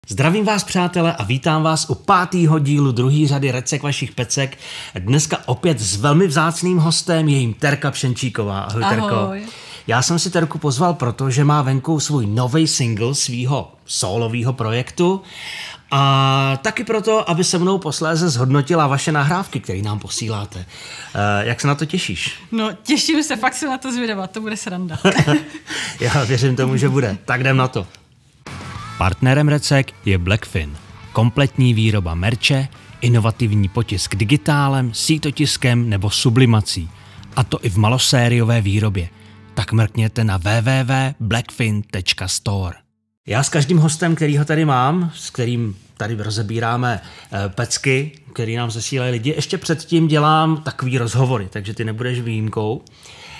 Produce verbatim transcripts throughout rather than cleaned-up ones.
Zdravím vás, přátelé, a vítám vás u pátého dílu druhé řady Recek vašich pecek. Dneska opět s velmi vzácným hostem, je jím Terka Pšenčíková. Ahoj, Terko. Ahoj. Já jsem si Terku pozval, protože má venku svůj nový single svýho solového projektu a taky proto, aby se mnou posléze zhodnotila vaše nahrávky, které nám posíláte. Uh, jak se na to těšíš? No, těším se, fakt se na to zvědavat, to bude sranda. Já věřím tomu, že bude. Tak jdem na to. Partnerem Recek je Blackfin. Kompletní výroba merče, inovativní potisk digitálem, sítotiskem nebo sublimací. A to i v malosériové výrobě. Tak mrkněte na w w w tečka blackfin tečka store. Já s každým hostem, kterýho tady mám, s kterým tady rozebíráme pecky, který nám zasílají lidi, ještě předtím dělám takový rozhovory, takže ty nebudeš výjimkou. Uh,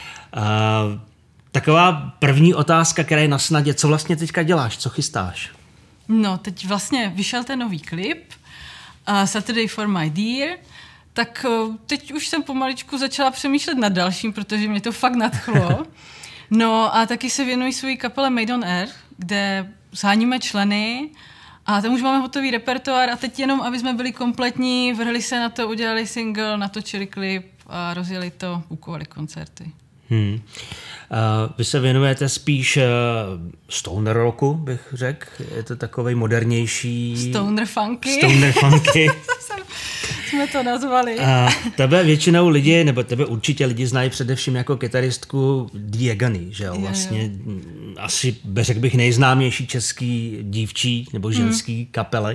Taková první otázka, která je na snadě, co vlastně teďka děláš, co chystáš? No, teď vlastně vyšel ten nový klip, uh, Saturday for my dear, tak uh, teď už jsem pomaličku začala přemýšlet nad dalším, protože mě to fakt nadchlo. No a taky se věnuji své kapele Made on Air, kde sháníme členy a tam už máme hotový repertoár a teď jenom, aby jsme byli kompletní, vrhli se na to, udělali single, natočili klip a rozjeli to, bukovali koncerty. Hmm. Uh, vy se věnujete spíš uh, stoner rocku, bych řekl. Je to takovej modernější... Stoner funky. Stoner funky. jsme to nazvali. A tebe většinou lidi, nebo tebe určitě lidi znají především jako kytaristku The Agony, že jo? Vlastně je, jo. Asi, řekl bych, nejznámější český dívčí nebo ženský hmm. kapely.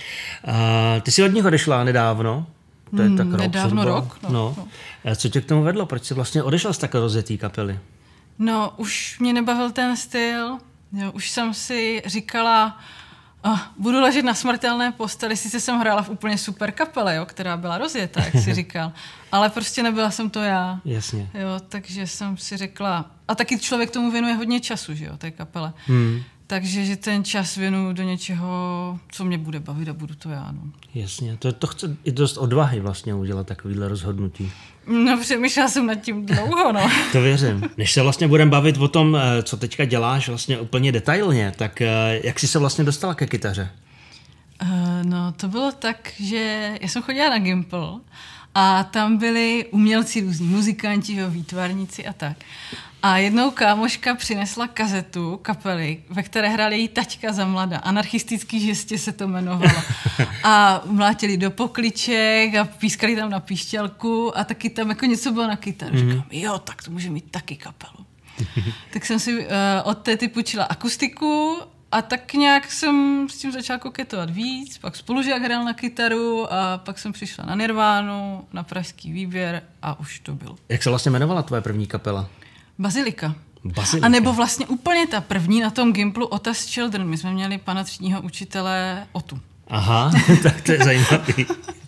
A ty jsi od nich odešla nedávno. To je tak rok, nedávno rok. No, no. No. Co tě k tomu vedlo? Proč jsi vlastně odešel z takové rozjetý kapely? No, už mě nebavil ten styl. Jo, už jsem si říkala, oh, budu ležet na smrtelné posteli. Sice jsem hrála v úplně super kapele, jo, která byla rozjetá, jak jsi říkal. Ale prostě nebyla jsem to já. Jasně. Jo, takže jsem si řekla... A taky člověk tomu věnuje hodně času, že jo, té kapele. Hmm. Takže že ten čas věnuju do něčeho, co mě bude bavit a budu to já. No. Jasně, to, to chce i dost odvahy vlastně udělat takovýhle rozhodnutí. No přemýšlela jsem nad tím dlouho, no. To věřím. Než se vlastně budeme bavit o tom, co teďka děláš vlastně úplně detailně, tak jak jsi se vlastně dostala ke kytaře? Uh, no to bylo tak, že já jsem chodila na Gimple a tam byli umělci různí, muzikanti, jo, výtvarníci a tak. A jednou kámoška přinesla kazetu kapely, ve které hráli její taťka za mlada. Anarchistický žestě se to jmenovalo. A mlátili do pokliček a pískali tam na píšťalku a taky tam jako něco bylo na kytaru. Mm. Říkám, jo, tak to může mít taky kapelu. Tak jsem si uh, od té typu učila akustiku a tak nějak jsem s tím začala koketovat víc. Pak spolužák hrál na kytaru a pak jsem přišla na Nirvánu, na pražský výběr a už to bylo. Jak se vlastně jmenovala tvoje první kapela? Bazilika. Bazilika. A nebo vlastně úplně ta první na tom Gimplu Otas Children. My jsme měli pana třídního učitele Otu. Aha, tak to je zajímavý.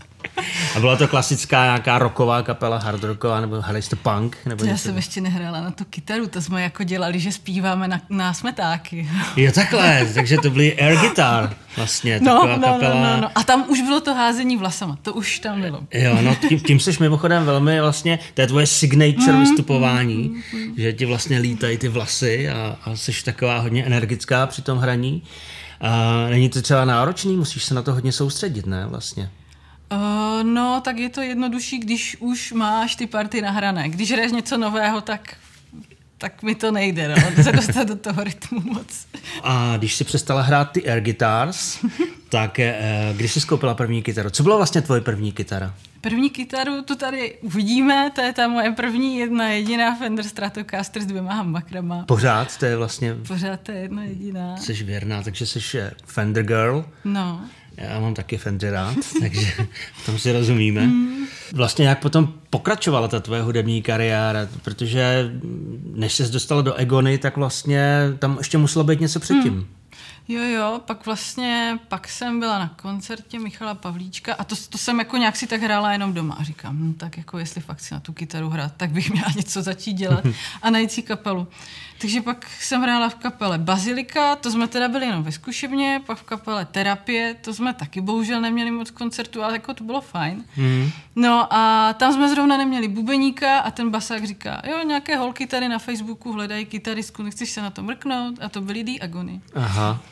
A byla to klasická nějaká rocková kapela, hard rocková, nebo hráli jste punk? Nebo Já jsem ještě nehrála na tu kytaru, to jsme jako dělali, že zpíváme na, na smetáky. Jo, takhle, takže to byly air guitar vlastně, no, taková no, kapela. No, no, no. A tam už bylo to házení vlasama, to už tam bylo. Jo, no tím, tím seš mimochodem velmi vlastně, to je tvoje signature mm, vystupování, mm, mm, že ti vlastně lítají ty vlasy a, a seš taková hodně energická při tom hraní. A není to třeba náročný, musíš se na to hodně soustředit, ne, vlastně? Uh, no, tak je to jednodušší, když už máš ty party nahrané. Když hraješ něco nového, tak, tak mi to nejde, no, se dostat do toho rytmu moc. A když jsi přestala hrát ty air guitars, tak eh, když jsi skoupila první kytaru? Co byla vlastně tvoje první kytara? První kytaru, tu tady uvidíme, to je ta moje první jedna jediná Fender Stratocaster s dvěma humbuckerama. Pořád, to je vlastně... Pořád to je jedna jediná. Jsi věrná, takže jsi Fender girl. No. Já mám taky Fender rád, takže v tom si rozumíme. Mm. Vlastně jak potom pokračovala ta tvoje hudební kariéra, protože než ses dostala do Agony, tak vlastně tam ještě muselo být něco předtím. Mm. Jo, jo, pak vlastně, pak jsem byla na koncertě Michala Pavlíčka a to, to jsem jako nějak si tak hrála jenom doma a říkám, hm, tak jako jestli fakt si na tu kytaru hrát, tak bych měla něco začít dělat a najít si kapelu. Takže pak jsem hrála v kapele Bazilika, to jsme teda byli jenom ve zkušebně, pak v kapele Terapie, to jsme taky bohužel neměli moc koncertů, ale jako to bylo fajn. Mm. No a tam jsme zrovna neměli bubeníka a ten basák říká, jo, nějaké holky tady na Facebooku hledají kytaristku, nechceš se na to mrknout? A to byly The Agony. Aha.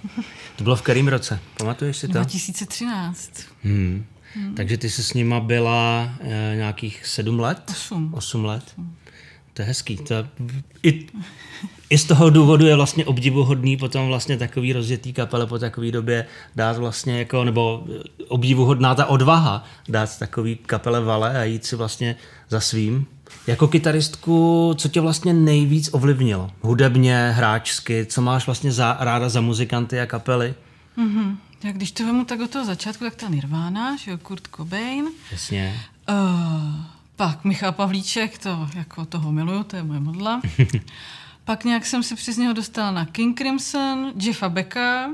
To bylo v kterém roce? Pamatuješ si to? dva tisíce třináct. Hmm. Hmm. Takže ty jsi s nima byla e, nějakých sedm let? Osm. Osm let. Hmm. To je hezký. To, i, I z toho důvodu je vlastně obdivuhodný potom vlastně takový rozjetý kapele po takové době dát vlastně jako, nebo obdivuhodná ta odvaha dát takový kapele vale a jít si vlastně za svým. Jako kytaristku, co tě vlastně nejvíc ovlivnilo? Hudebně, hráčsky, co máš vlastně za, ráda za muzikanty a kapely? Mm-hmm. Tak když to vemu tak od toho začátku, tak ta Nirvana, že jo, Kurt Cobain. Jasně. Uh, pak Michal Pavlíček, to jako toho miluju, to je moje modla. Pak nějak jsem se přes něho dostala na King Crimson, Jeffa Becka,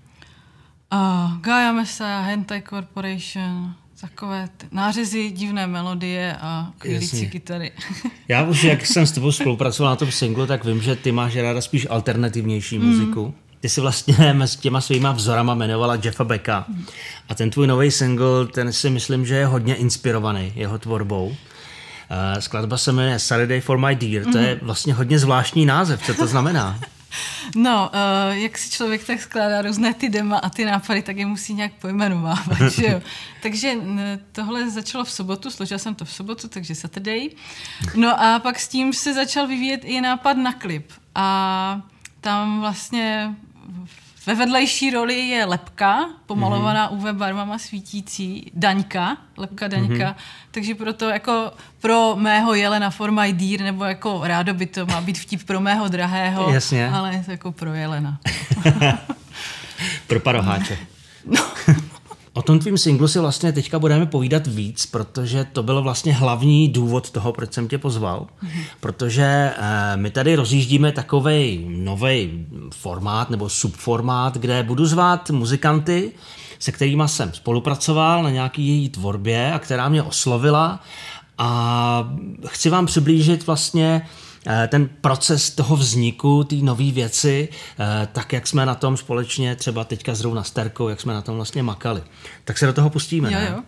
uh, Gaia Messiah, Hentai Corporation, takové t- nářezy, divné melodie a chvílící kytary. Já už, jak jsem s tebou spolupracoval na tom singlu, tak vím, že ty máš ráda spíš alternativnější mm. muziku. Ty si vlastně mezi těma svýma vzorama jmenovala Jeffa Becka. Mm. A ten tvůj nový single, ten si myslím, že je hodně inspirovaný jeho tvorbou. Uh, skladba se jmenuje Saturday for my dear. Mm. To je vlastně hodně zvláštní název. Co to znamená? No, uh, jak si člověk tak skládá různé ty dema a ty nápady, tak je musí nějak pojmenovávat, že jo. Takže tohle začalo v sobotu, složila jsem to v sobotu, takže Saturday. No a pak s tím se začal vyvíjet i nápad na klip. A tam vlastně ve vedlejší roli je lebka, pomalovaná mm-hmm. U V barvama svítící, Daňka, lebka Daňka, mm-hmm. takže proto jako pro mého Jelena for my dear, nebo jako rádo by to má být vtip pro mého drahého, jasně. Ale je to jako pro Jelena. Pro paroháče. No. O tom tvým singlu si vlastně teďka budeme povídat víc, protože to byl vlastně hlavní důvod toho, proč jsem tě pozval. Mm-hmm. Protože eh, my tady rozjíždíme takovej novej formát nebo subformát, kde budu zvát muzikanty, se kterýma jsem spolupracoval na nějaký její tvorbě a která mě oslovila. A chci vám přiblížit vlastně ten proces toho vzniku, té nové věci, tak jak jsme na tom společně třeba teďka zrovna s Terkou, jak jsme na tom vlastně makali. Tak se do toho pustíme, jo, ne? Jo.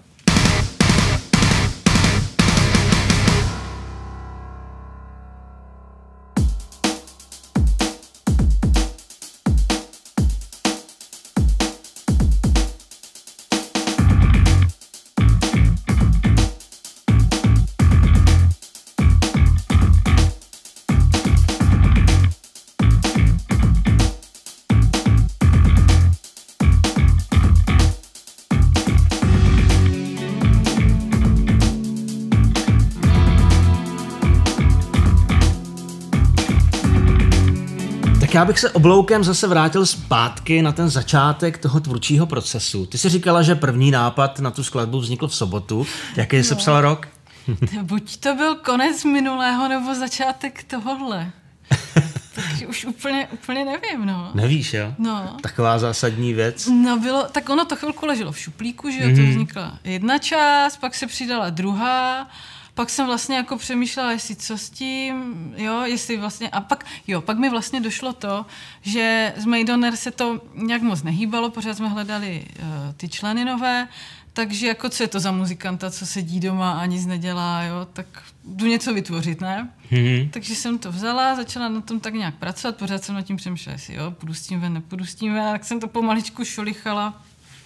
Já bych se obloukem zase vrátil zpátky na ten začátek toho tvůrčího procesu. Ty jsi říkala, že první nápad na tu skladbu vznikl v sobotu. Jaký jsi no. psal rok? Buď to byl konec minulého, nebo začátek tohohle. Takže už úplně, úplně nevím, no. Nevíš, jo? No. Taková zásadní věc. No bylo, tak ono to chvilku leželo v šuplíku, že jo, mm-hmm. to vznikla jedna část, pak se přidala druhá, pak jsem vlastně jako přemýšlela, jestli co s tím, jo, jestli vlastně, a pak, jo, pak mi vlastně došlo to, že z Maidoner se to nějak moc nehýbalo, pořád jsme hledali uh, ty členy nové, takže jako co je to za muzikanta, co sedí doma a nic nedělá, jo, tak jdu něco vytvořit, ne? Mm-hmm. Takže jsem to vzala, začala na tom tak nějak pracovat, pořád jsem nad tím přemýšlela, jestli jo, půjdu s tím ven, nepůjdu s tím ven, tak jsem to pomaličku šolichala.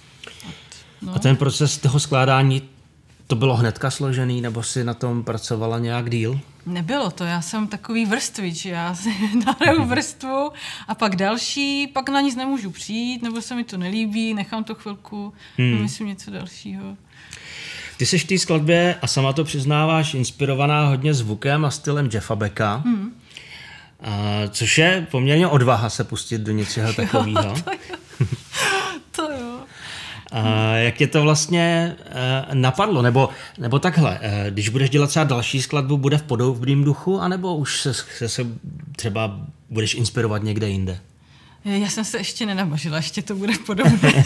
No. A ten proces toho skládání, to bylo hnedka složený, nebo si na tom pracovala nějak díl? Nebylo to, já jsem takový vrstvič, já si nahraju vrstvu a pak další, pak na nic nemůžu přijít, nebo se mi to nelíbí, nechám to chvilku, hmm. myslím něco dalšího. Ty seš v té skladbě, a sama to přiznáváš, inspirovaná hodně zvukem a stylem Jeffa Becka, hmm. a, což je poměrně odvaha se pustit do něčeho takového. Jo, to jo. To jo. A jak tě to vlastně uh, napadlo? Nebo, nebo takhle, uh, když budeš dělat třeba další skladbu, bude v podobném duchu, anebo už se, se, se třeba budeš inspirovat někde jinde? Já jsem se ještě nenabažila, ještě to bude podobné.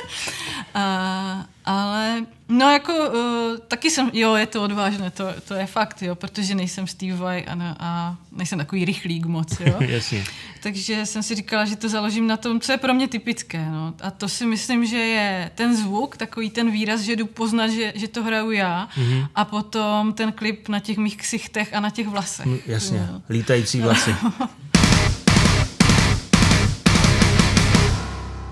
A, ale, no jako, uh, taky jsem, jo, je to odvážné, to, to je fakt, jo, protože nejsem Steve Vai a, ne, a nejsem takový rychlík moc, jo. Jasně. Takže jsem si říkala, že to založím na tom, co je pro mě typické, no. A to si myslím, že je ten zvuk, takový ten výraz, že jdu poznat, že, že to hraju já, mm-hmm. a potom ten klip na těch mých ksichtech a na těch vlasech. Mm, jasně, jo. Lítající vlasy.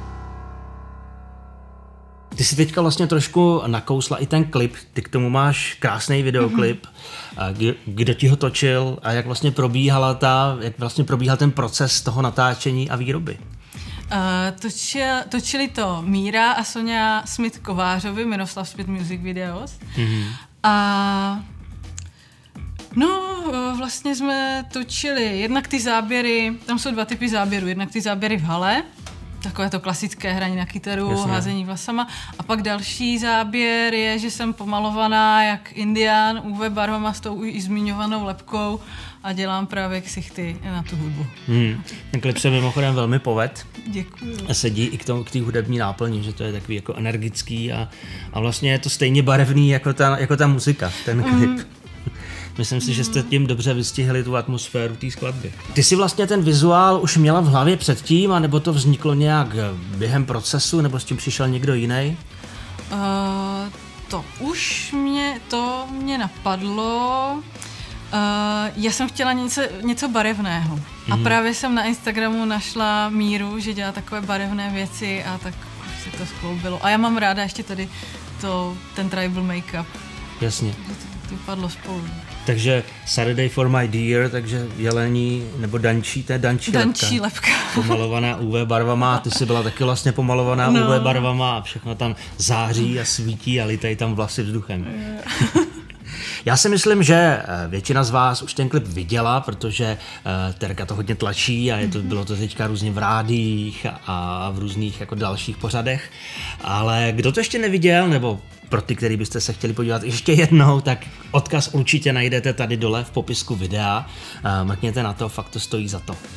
Ty jsi teďka vlastně trošku nakousla i ten klip, ty k tomu máš krásný videoklip. Mm-hmm. Kdo ti ho točil a jak vlastně probíhala ta, jak vlastně probíhal ten proces toho natáčení a výroby? Uh, točil, točili to Míra a Sonja Smith Kovářovi, Miroslav Smith Music Videos. Mm-hmm. A no, vlastně jsme točili jednak ty záběry, tam jsou dva typy záběrů, jednak ty záběry v hale, takové to klasické hraní na kytaru, jasně, házení vlasama. A pak další záběr je, že jsem pomalovaná jak indián, U V barvama s tou i zmiňovanou lebkou a dělám právě ksichty na tu hudbu. Hmm. Ten klip se mimochodem velmi poved. Děkuju. A sedí i k tomu, k té hudební náplni, že to je takový jako energický a, a vlastně je to stejně barevný jako ta, jako ta muzika, ten klip. Mm. Myslím si, že jste tím dobře vystihli tu atmosféru té skladby. Ty jsi vlastně ten vizuál už měla v hlavě předtím, anebo to vzniklo nějak během procesu, nebo s tím přišel někdo jiný? Uh, to už mě, to mě napadlo. Uh, já jsem chtěla něco, něco barevného. Mm. A právě jsem na Instagramu našla Míru, že dělá takové barevné věci a tak se to skloubilo. A já mám ráda ještě tady to, ten tribal make-up. Jasně. To, to vypadlo spolu. Takže Saturday for my dear, takže jelení, nebo dančí, to je dančí, dančí lepka. lepka. Pomalovaná U V barvama, ty jsi byla taky vlastně pomalovaná no. U V barvama a všechno tam září a svítí a litají tam vlasy vzduchem. Já si myslím, že většina z vás už ten klip viděla, protože Terka to hodně tlačí a je to, bylo to teďka různě v rádiích a v různých jako dalších pořadech. Ale kdo to ještě neviděl, nebo pro ty, který byste se chtěli podívat ještě jednou, tak odkaz určitě najdete tady dole v popisku videa. Mrkněte na to, fakt to stojí za to.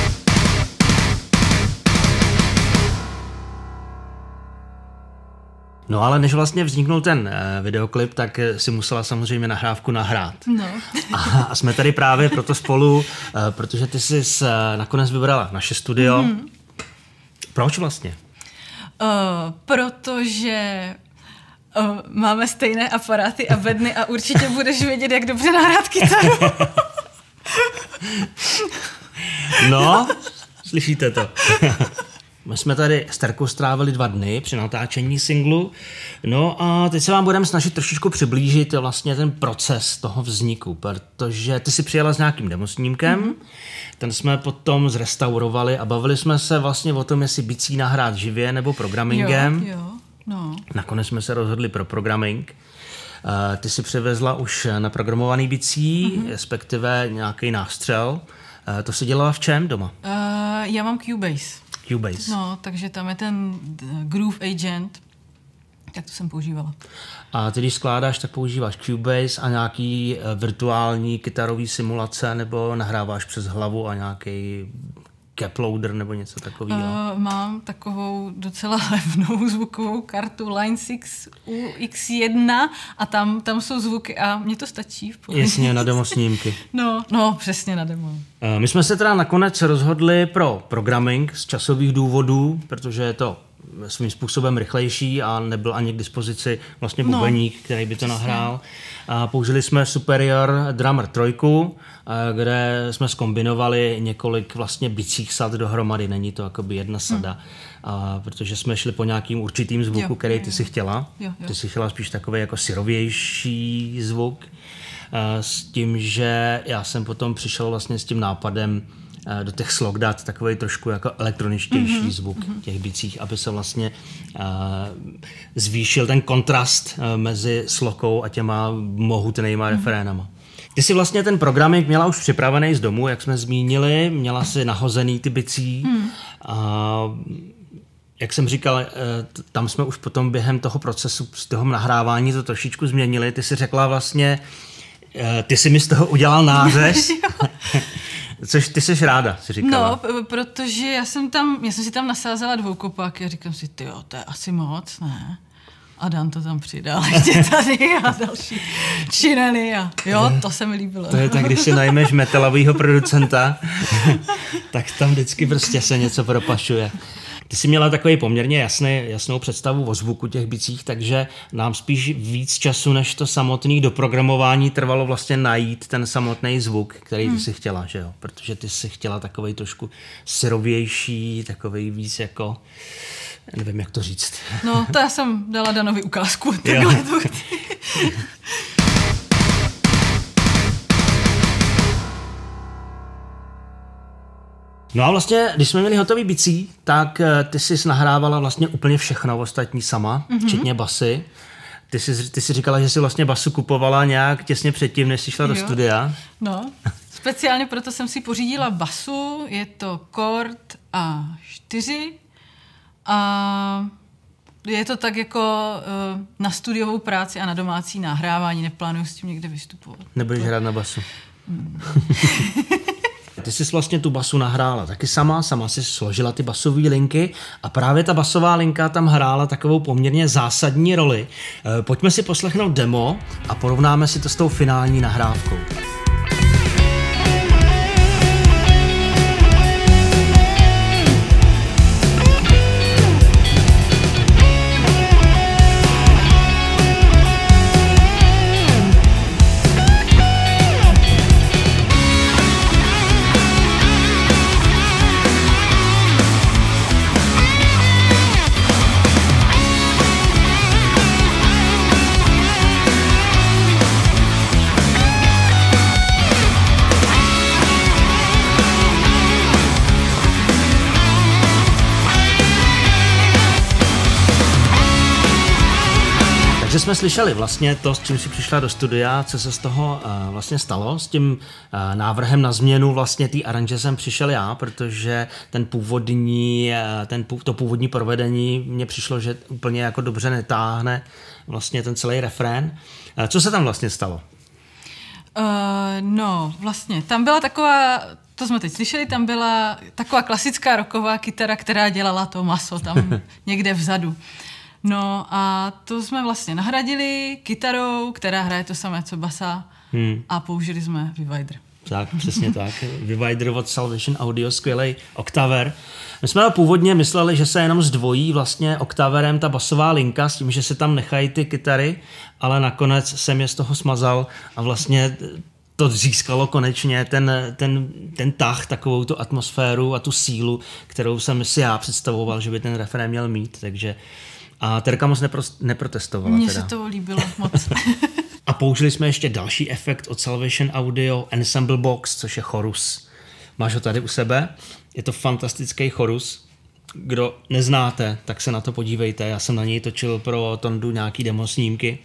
No ale než vlastně vzniknul ten videoklip, tak si musela samozřejmě nahrávku nahrát. No. A jsme tady právě proto spolu, protože ty jsi nakonec vybrala naše studio. Mm-hmm. Proč vlastně? Uh, protože uh, máme stejné aparáty a bedny a určitě budeš vědět, jak dobře nahrát kytaru. No, slyšíte to. My jsme tady s Terkou strávili dva dny při natáčení singlu, no a teď se vám budeme snažit trošičku přiblížit vlastně ten proces toho vzniku, protože ty si přijela s nějakým demosnímkem, mm-hmm. ten jsme potom zrestaurovali a bavili jsme se vlastně o tom, jestli bicí nahrát živě nebo programmingem. Jo, jo, no. Nakonec jsme se rozhodli pro programming. Uh, ty si přivezla už naprogramovaný bicí, mm-hmm. respektive nějaký nástřel. Uh, to si dělala v čem doma? Uh, já mám Cubase. Cubase. No, takže tam je ten Groove Agent, tak to jsem používala. A ty, když skládáš, tak používáš Cubase a nějaký virtuální kytarový simulace, nebo nahráváš přes hlavu a nějaký caploader nebo něco takového? Uh, mám takovou docela levnou zvukovou kartu Line šest U X jedna a tam, tam jsou zvuky a mně to stačí. V pohodě. Jasně, na demo snímky. No, no, přesně na demo. Uh, my jsme se teda nakonec rozhodli pro programming z časových důvodů, protože je to svým způsobem rychlejší a nebyl ani k dispozici vlastně bubeník, no, který by to přesně nahrál. A použili jsme Superior Drummer tři, kde jsme zkombinovali několik vlastně bicích sad dohromady, není to jakoby jedna sada, hmm. a protože jsme šli po nějakým určitým zvuku, jo, který ty si chtěla. Jo, jo. Ty si chtěla spíš takový jako syrovější zvuk, s tím, že já jsem potom přišel vlastně s tím nápadem do těch slog dát takový trošku jako elektroničtější mm-hmm. zvuk těch bicích, aby se vlastně uh, zvýšil ten kontrast uh, mezi slokou a těma mohutnýma mm-hmm. refrénama. Ty si vlastně ten programik měla už připravený z domu, jak jsme zmínili, měla si nahozený ty bicí. Mm. Uh, jak jsem říkal, uh, tam jsme už potom během toho procesu, z toho nahrávání to trošičku změnili. Ty si řekla vlastně, uh, ty si mi z toho udělal nářez. Což ty jsi ráda, si říkala. No, p- protože já jsem tam, já jsem si tam nasázela dvoukopáky a říkám si, tyjo, to je asi moc, ne? A Dan to tam přidal ještě tady a další činely a jo, to se mi líbilo. To je tak, když si najmeš metalovýho producenta, tak tam vždycky prostě se něco propašuje. Ty jsi měla takový poměrně jasný, jasnou představu o zvuku těch bicích, takže nám spíš víc času, než to samotné doprogramování trvalo vlastně najít ten samotný zvuk, který ty si chtěla, že jo? Protože ty si chtěla takovej trošku syrovější, takovej víc jako, nevím, jak to říct. No, to já jsem dala Danovi ukázku. Takhle to No a vlastně, když jsme měli hotový bicí, tak ty jsi nahrávala vlastně úplně všechno ostatní sama, mm-hmm. včetně basy. Ty jsi, ty jsi říkala, že jsi vlastně basu kupovala nějak těsně předtím, než jsi šla do studia. No, speciálně proto jsem si pořídila basu, je to Chord A čtyři a je to tak jako uh, na studiovou práci a na domácí nahrávání, neplánuju s tím někde vystupovat. Nebudeš hrát na basu. Mm. Ty jsi vlastně tu basu nahrála taky sama, sama si složila ty basové linky a právě ta basová linka tam hrála takovou poměrně zásadní roli. Pojďme si poslechnout demo a porovnáme si to s tou finální nahrávkou. Takže jsme slyšeli vlastně to, s čím si přišla do studia, co se z toho uh, vlastně stalo. S tím uh, návrhem na změnu vlastně té aranže jsem přišel já, protože ten původní, uh, ten, to původní provedení mně přišlo, že úplně jako dobře netáhne vlastně ten celý refrén. Uh, co se tam vlastně stalo? Uh, no, vlastně, tam byla taková, to jsme teď slyšeli, tam byla taková klasická rocková kytara, která dělala to maso tam někde vzadu. No a to jsme vlastně nahradili kytarou, která hraje to samé, co basa, hmm. a použili jsme Vivider. Tak, přesně tak. Vivider od Salvation Audio, skvělej oktaver. My jsme původně mysleli, že se jenom zdvojí vlastně oktaverem ta basová linka s tím, že se tam nechají ty kytary, ale nakonec jsem je z toho smazal a vlastně to získalo konečně ten, ten, ten tah, takovou tu atmosféru a tu sílu, kterou jsem si já představoval, že by ten refrén měl mít, takže a Terka moc nepro, neprotestovala. Mně teda. se to líbilo moc. A použili jsme ještě další efekt od Salvation Audio, Ensemble Box, což je chorus. Máš ho tady u sebe? Je to fantastický chorus. Kdo neznáte, tak se na to podívejte. Já jsem na něj točil pro Tondu nějaký demo snímky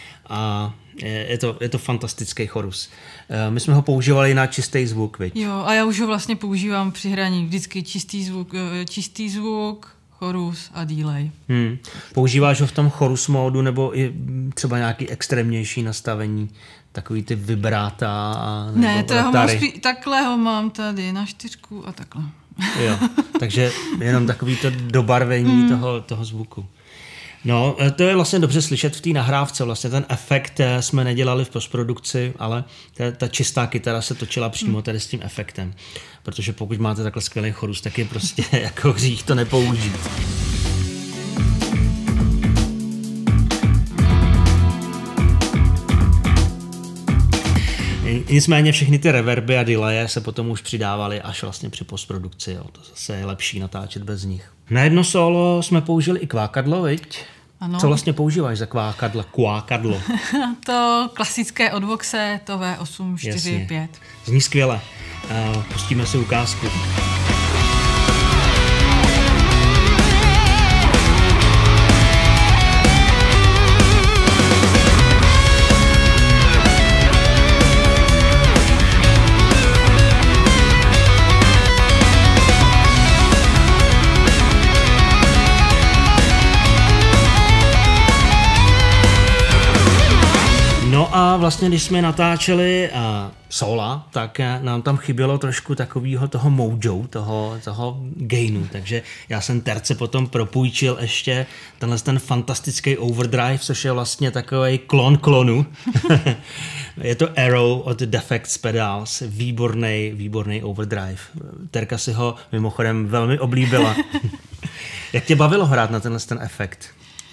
a je to, je to fantastický chorus. My jsme ho používali na čistý zvuk, viď? Jo, a já už ho vlastně používám při hraní. Vždycky čistý zvuk, čistý zvuk, chorus a delay. Hmm. Používáš ho v tom chorus módu nebo i třeba nějaký extrémnější nastavení? Takový ty vibráta a ne, to ho mám spí- takhle ho mám tady na čtyřku a takhle. Jo, takže jenom takový to dobarvení mm. toho, toho zvuku. No, to je vlastně dobře slyšet v té nahrávce. Vlastně ten efekt jsme nedělali v postprodukci, ale ta, ta čistá kytara se točila přímo tady s tím efektem. Protože pokud máte takhle skvělý chorus, tak je prostě jako hřích to nepoužít. Nicméně všechny ty reverby a delaye se potom už přidávaly až vlastně při postprodukci. Jo. To zase je lepší natáčet bez nich. Na jedno solo jsme použili i kvákadlo, viď? Ano. Co vlastně používáš za kvákadlo? Kvákadlo. To klasické od Voxe, to V osm čtyři pět. Zní skvěle. Uh, pustíme si ukázku. No a vlastně, když jsme natáčeli uh, sola, tak uh, nám tam chybělo trošku takového toho mojo, toho, toho gainu, takže já jsem Terce potom propůjčil ještě tenhle ten fantastický overdrive, což je vlastně takový klon klonu. Je to Arrow od Defects Pedals, výborný, výborný overdrive. Terka si ho mimochodem velmi oblíbila. Jak tě bavilo hrát na tenhle ten efekt?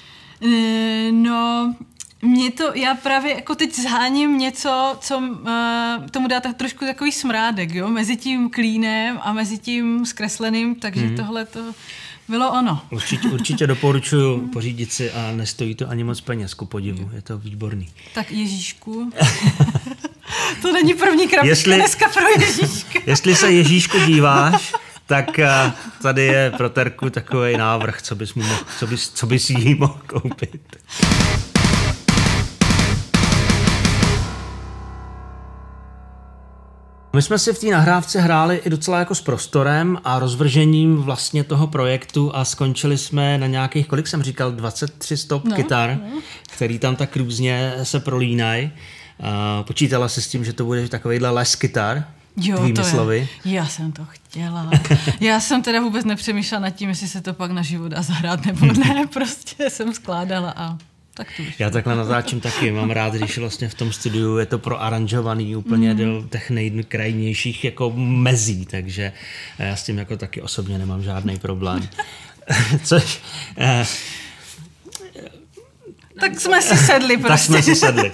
No, mě to, já právě jako teď zháním něco, co uh, tomu dá tak trošku takový smrádek, jo, mezi tím klínem a mezi tím zkresleným, takže mm-hmm. tohle to bylo ono. Určitě, určitě doporučuji pořídit si a nestojí to ani moc peněz, ku podivu, je to výborný. Tak Ježíšku, to není první krabička jestli, dneska pro Ježíška. Jestli se Ježíšku díváš, tak uh, tady je pro Terku takový návrh, co bys, mu mohl, co bys, co bys jí mohl koupit. My jsme si v té nahrávce hráli i docela jako s prostorem a rozvržením vlastně toho projektu a skončili jsme na nějakých, kolik jsem říkal, dvacet tři stop no, kytar, no. který tam tak různě se prolínají. Počítala se s tím, že to bude takovejhle les kytar? Jo, to je. Já jsem to chtěla. Já jsem teda vůbec nepřemýšlela nad tím, jestli se to pak na život dá zahrát nebo ne. Prostě jsem skládala a tak to už. Já takhle natáčím taky. Mám rád, když vlastně v tom studiu je to proaranžovaný úplně mm. do těch nejkrajnějších jako mezí, takže já s tím jako taky osobně nemám žádný problém. Což... Eh, tak jsme si sedli prostě. Tak jsme si sedli.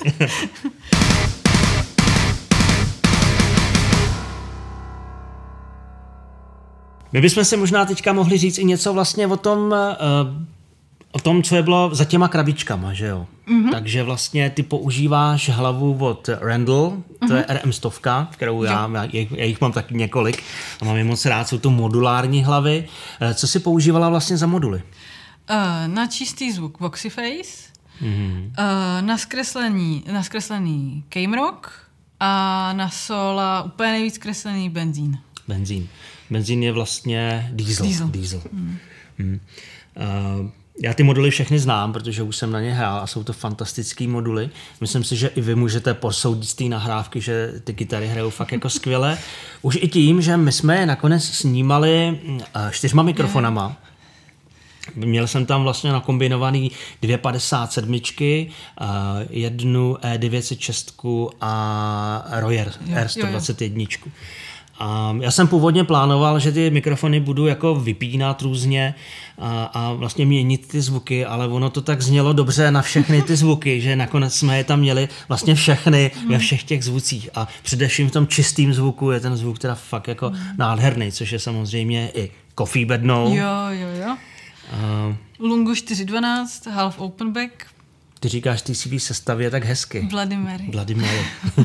My bychom se možná teďka mohli říct i něco vlastně o tom, uh, o tom, co je bylo za těma krabičkama, že jo? Mm-hmm. Takže vlastně ty používáš hlavu od Randall, to mm-hmm. je R M sto, kterou já, já, já jich mám taky několik a mám je moc rád, jsou to modulární hlavy. Uh, co jsi používala vlastně za moduly? Uh, na čistý zvuk Voxyface, mm-hmm. uh, na zkreslený, na zkreslený Camrock a na sola úplně nejvíc kreslený benzín. Benzín. Benzín je vlastně diesel. Diesel. diesel. Hmm. Hmm. Uh, já ty moduly všechny znám, protože už jsem na ně hrál a jsou to fantastický moduly. Myslím si, že i vy můžete posoudit z té nahrávky, že ty kytary hrajou fakt jako skvěle. Už i tím, že my jsme je nakonec snímali uh, čtyřma mikrofonama. Měl jsem tam vlastně nakombinovaný dvě padesát sedm, uh, jednu E devět set šest a Royer R sto dvacet jedna. A já jsem původně plánoval, že ty mikrofony budu jako vypínat různě a, a vlastně měnit ty zvuky, ale ono to tak znělo dobře na všechny ty zvuky, že nakonec jsme je tam měli vlastně všechny ve všech těch zvucích a především v tom čistým zvuku je ten zvuk teda fakt jako nádherný, což je samozřejmě i Coffee Bed No. Jo, jo, jo. Uh, Lungu čtyři dvanáct, half open back. Ty říkáš té svý sestavě tak hezky. Bloody Mary. Bloody Mary.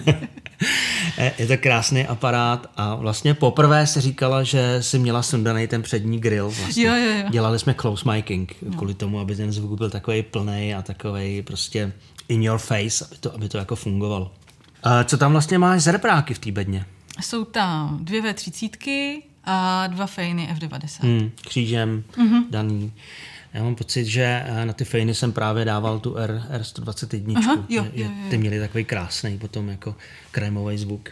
Je to krásný aparát a vlastně poprvé si říkala, že si měla sundaný ten přední grill. Vlastně. Jo, jo, jo. Dělali jsme close miking no. kvůli tomu, aby ten zvuk byl takovej plnej a takovej prostě in your face, aby to, aby to jako fungovalo. A co tam vlastně máš za repráky v té bedně? Jsou tam dvě V třicet a dva fejny F devadesát. Hmm, křížem mm-hmm. daný. Já mám pocit, že na ty fejny jsem právě dával tu R, R sto dvacet jedna. Aha, jo, jo, jo. Ty měly takový krásný potom jako krémový zvuk.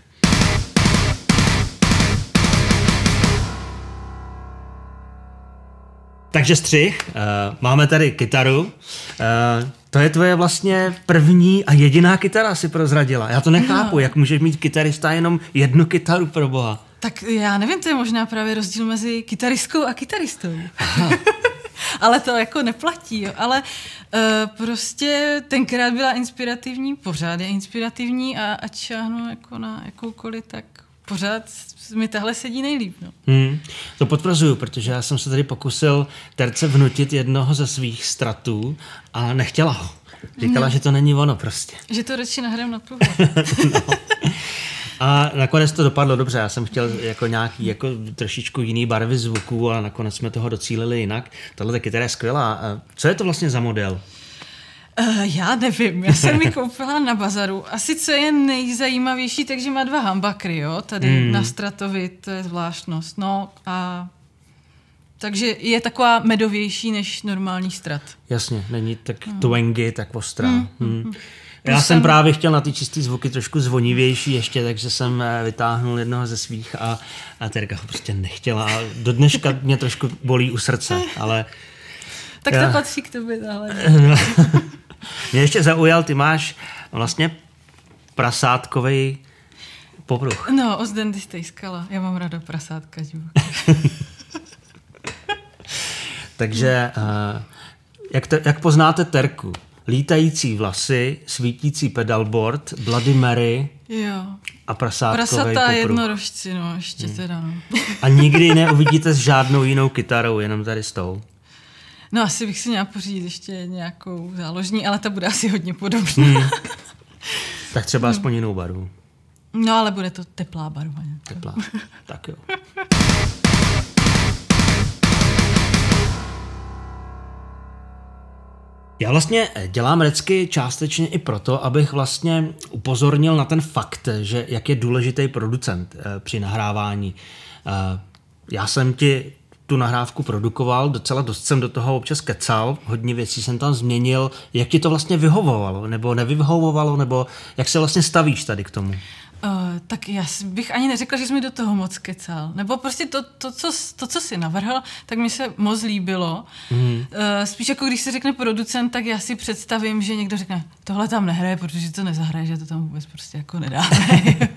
Takže střih, uh, máme tady kytaru. Uh, to je tvoje vlastně první a jediná kytara, si prozradila. Já to nechápu, no. Jak můžeš mít kytarista jenom jednu kytaru, pro boha. Tak já nevím, to je možná právě rozdíl mezi kytaristkou a kytaristou. Ale to jako neplatí, jo. Ale uh, prostě tenkrát byla inspirativní, pořád je inspirativní a ať šáhnu jako na jakoukoliv, tak pořád mi tahle sedí nejlíp. No. Hmm, to potvrzuju, protože já jsem se tady pokusil Terce vnutit jednoho ze svých stratů a nechtěla ho. Říkala, no. že to není ono prostě. Že to radši nahrám na průhled. No. A nakonec to dopadlo dobře, já jsem chtěl jako nějaký jako trošičku jiný barvy zvuků a nakonec jsme toho docílili jinak. Tahle kytara je skvělá. Co je to vlastně za model? Uh, já nevím, já jsem ji koupila na bazaru. Asi co je nejzajímavější, takže má dva humbuckery, jo, tady mm. na Stratovi, to je zvláštnost. No a takže je taková medovější než normální Strat. Jasně, není tak mm. twangy, tak ostrá. Mm. Mm. Já jsem právě chtěl na ty čistý zvuky trošku zvonivější ještě, takže jsem vytáhnul jednoho ze svých a, a Terka ho prostě nechtěla. A do dneška mě trošku bolí u srdce, ale... Tak to já... patří k tobě tahle. Mě ještě zaujal, ty máš vlastně prasátkovej popruh. No, ozdendistej skala. Já mám ráda prasátka, divoké. Takže uh, jak, te, jak poznáte Terku? Lítající vlasy, svítící pedalboard, Bloody Mary jo. a prasátkovej Prasata popruh. jednorožci, no, ještě hmm. teda. No. A nikdy neuvidíte s žádnou jinou kytarou, jenom tady s tou. No asi bych si měla pořídit ještě nějakou záložní, ale ta bude asi hodně podobná. Hmm. Tak třeba aspoň hmm. jinou barvu. No ale bude to teplá barva. Teplá, tak jo. Já vlastně dělám recky částečně i proto, abych vlastně upozornil na ten fakt, že jak je důležitý producent při nahrávání. Já jsem ti tu nahrávku produkoval, docela dost jsem do toho občas kecal, hodně věcí jsem tam změnil. Jak ti to vlastně vyhovovalo, nebo nevyhovovalo, nebo jak se vlastně stavíš tady k tomu? Uh, tak já bych ani neřekla, že jsi mi do toho moc kecal. Nebo prostě to, to, co, to co jsi navrhl, tak mi se moc líbilo. Mm. Uh, spíš jako když se řekne producent, tak já si představím, že někdo řekne, tohle tam nehraje, protože to nezahraje, že to tam vůbec prostě jako nedáme.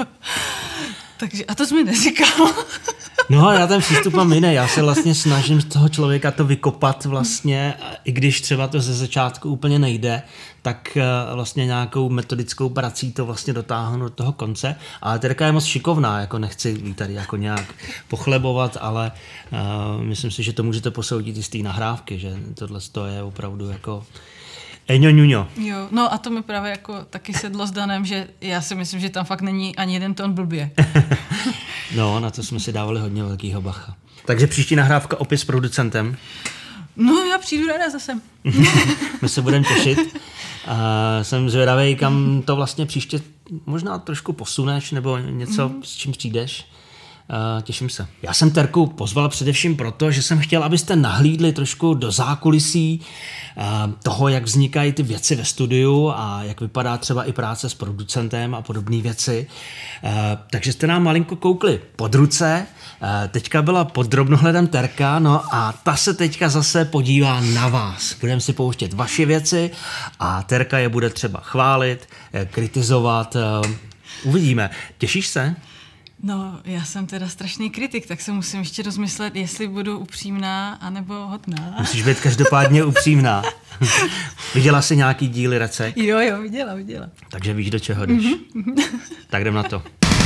Takže, a to jsi mi neříkal. No, já ten přístup mám jiný. Já se vlastně snažím z toho člověka to vykopat vlastně, i když třeba to ze začátku úplně nejde, tak vlastně nějakou metodickou prací to vlastně dotáhnu do toho konce. Ale Terka je moc šikovná, jako nechci jí tady jako nějak pochlebovat, ale uh, myslím si, že to můžete posoudit i z té nahrávky, že tohle je opravdu jako eňo ňuňo. Jo, no a to mi právě jako taky sedlo s Danem, že já si myslím, že tam fakt není ani jeden tón blbě. No, na to jsme si dávali hodně velkýho bacha. Takže příští nahrávka opět s producentem. No, já přijdu ráda zase. My se budeme těšit. Uh, jsem zvědavej, kam to vlastně příště možná trošku posuneš, nebo něco, mm. s čím přijdeš. Uh, těším se. Já jsem Terku pozval především proto, že jsem chtěl, abyste nahlídli trošku do zákulisí uh, toho, jak vznikají ty věci ve studiu a jak vypadá třeba i práce s producentem a podobné věci. Uh, takže jste nám malinko koukli pod ruce. Uh, teďka byla pod drobnohledem Terka, no a ta se teďka zase podívá na vás. Budeme si pouštět vaše věci a Terka je bude třeba chválit, kritizovat. Uh, uvidíme. Těšíš se? No, já jsem teda strašný kritik, tak se musím ještě rozmyslet, jestli budu upřímná anebo hodná. Musíš být každopádně upřímná. Viděla jsi nějaký díly recek? Jo, jo, viděla, viděla. Takže víš, do čeho jdeš. Mm-hmm. Tak jdem na to.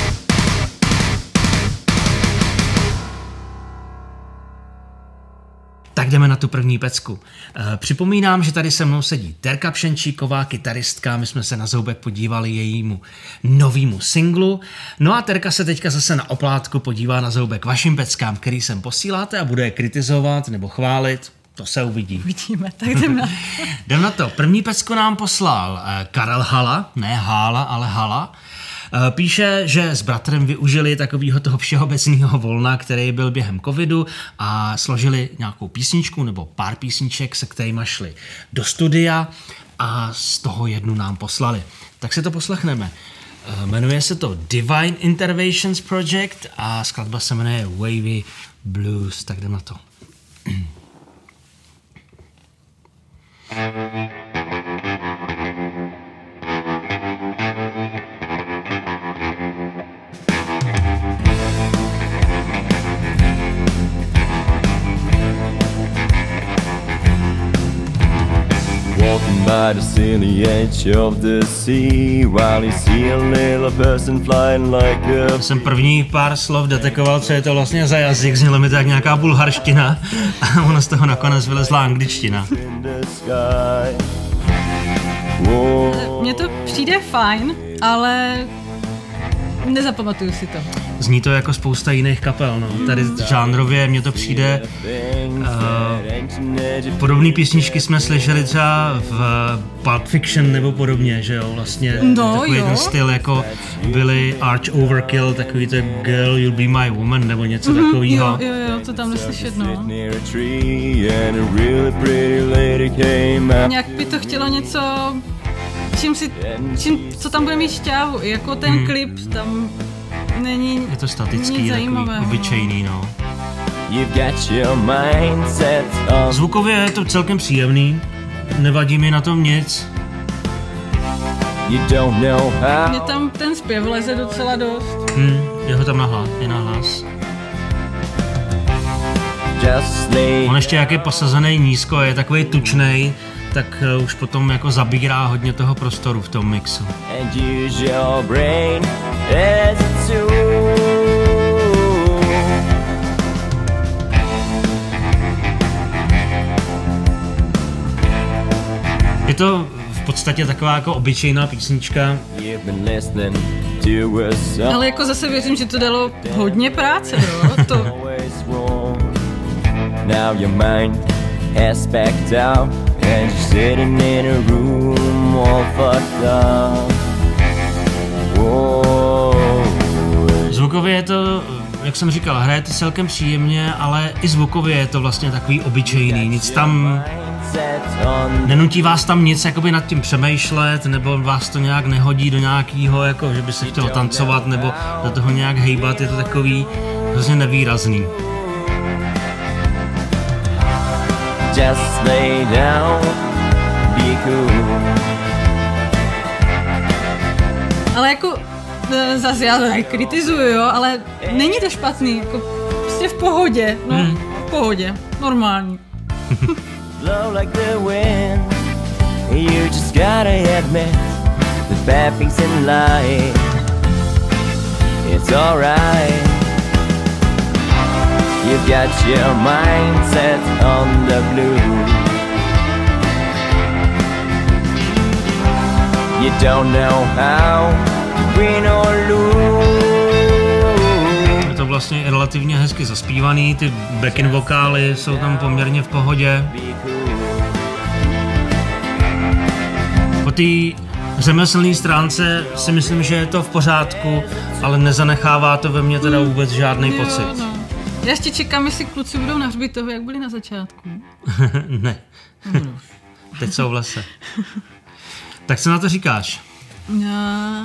Tak jdeme na tu první pecku. E, připomínám, že tady se mnou sedí Terka Pšenčíková, kytaristka, my jsme se na zoubek podívali jejímu novýmu singlu. No a Terka se teďka zase na oplátku podívá na zoubek vašim peckám, který sem posíláte a bude je kritizovat nebo chválit. To se uvidí. Uvidíme, tak jdem na to. Jdem na to. První pecku nám poslal e, Karel Hala, ne Hála, ale Hala. Píše, že s bratrem využili takového toho všeobecného volna, který byl během covidu a složili nějakou písničku nebo pár písniček, se kterými šli do studia a z toho jednu nám poslali. Tak se to poslechneme. Jmenuje se to Divine Interventions Project a skladba se jmenuje Wavy Blues. Tak jdem na to. Walking by the silly edge of the sea while you see a little person flying like a... Jsem první pár slov detekoval, co je to vlastně za jazyk, znělo mi to jak nějaká bulharština a ono z toho nakonec vylezla angličtina. Mně to přijde fajn, ale nezapamatuju si to. Zní to jako spousta jiných kapel, no. Tady žánrově mně to přijde... Uh, podobné písničky jsme slyšeli třeba v Pulp Fiction nebo podobně, že jo, vlastně no, takový jo. ten styl, jako byli Arch Overkill, takový to Girl, You'll Be My Woman, nebo něco mm-hmm, takového. Jo, jo, jo, to tam neslyšet, no. Nějak by to chtělo něco, čím si, čím, co tam bude mít šťávu, jako ten mm. klip, tam není je to statický, takový obyčejný, no. Zvukově je to celkem příjemný, nevadí mi na tom nic. Mně tam ten zpěv leze docela dost. Hmm, je ho tam nahlas, je nahlas. On ještě jak je posazený nízko, je takový tučnej, tak uh, už potom jako zabírá hodně toho prostoru v tom mixu. And use your brain as a tool. Je to v podstatě taková jako obyčejná písnička. Ale jako zase věřím, že to dalo hodně práce, jo? To... Now your mind has backed out and you're sitting in a room all fucked up. Whoa. Zvukově je to, jak jsem říkal, hraje to celkem příjemně, ale i zvukově je to vlastně takový obyčejný, nic tam, nenutí vás tam nic jakoby nad tím přemýšlet, nebo vás to nějak nehodí do nějakého, jako že by se chtělo tancovat, nebo do toho nějak hejbat, je to takový hrozně nevýrazný. Just lay down, be cool. Ale jako zase já to nekritizuju, jo, ale není to špatný, jako prostě v pohodě, no, hmm. v pohodě, normální. Blow like the wind, you just gotta admit the bad things in life, it's alright. You've got your mind set on the blue. You don't know how to win or lose. Je to vlastně relativně hezky zaspívaný, ty backing vokály jsou tam poměrně v pohodě. Po té řemeslné stránce si myslím, že je to v pořádku, ale nezanechává to ve mně teda vůbec žádný pocit. Jo, no. Já ještě čekám, jestli kluci budou na hřbitově, jak byli na začátku. Ne. Teď jsou v lese. Tak co na to říkáš? No,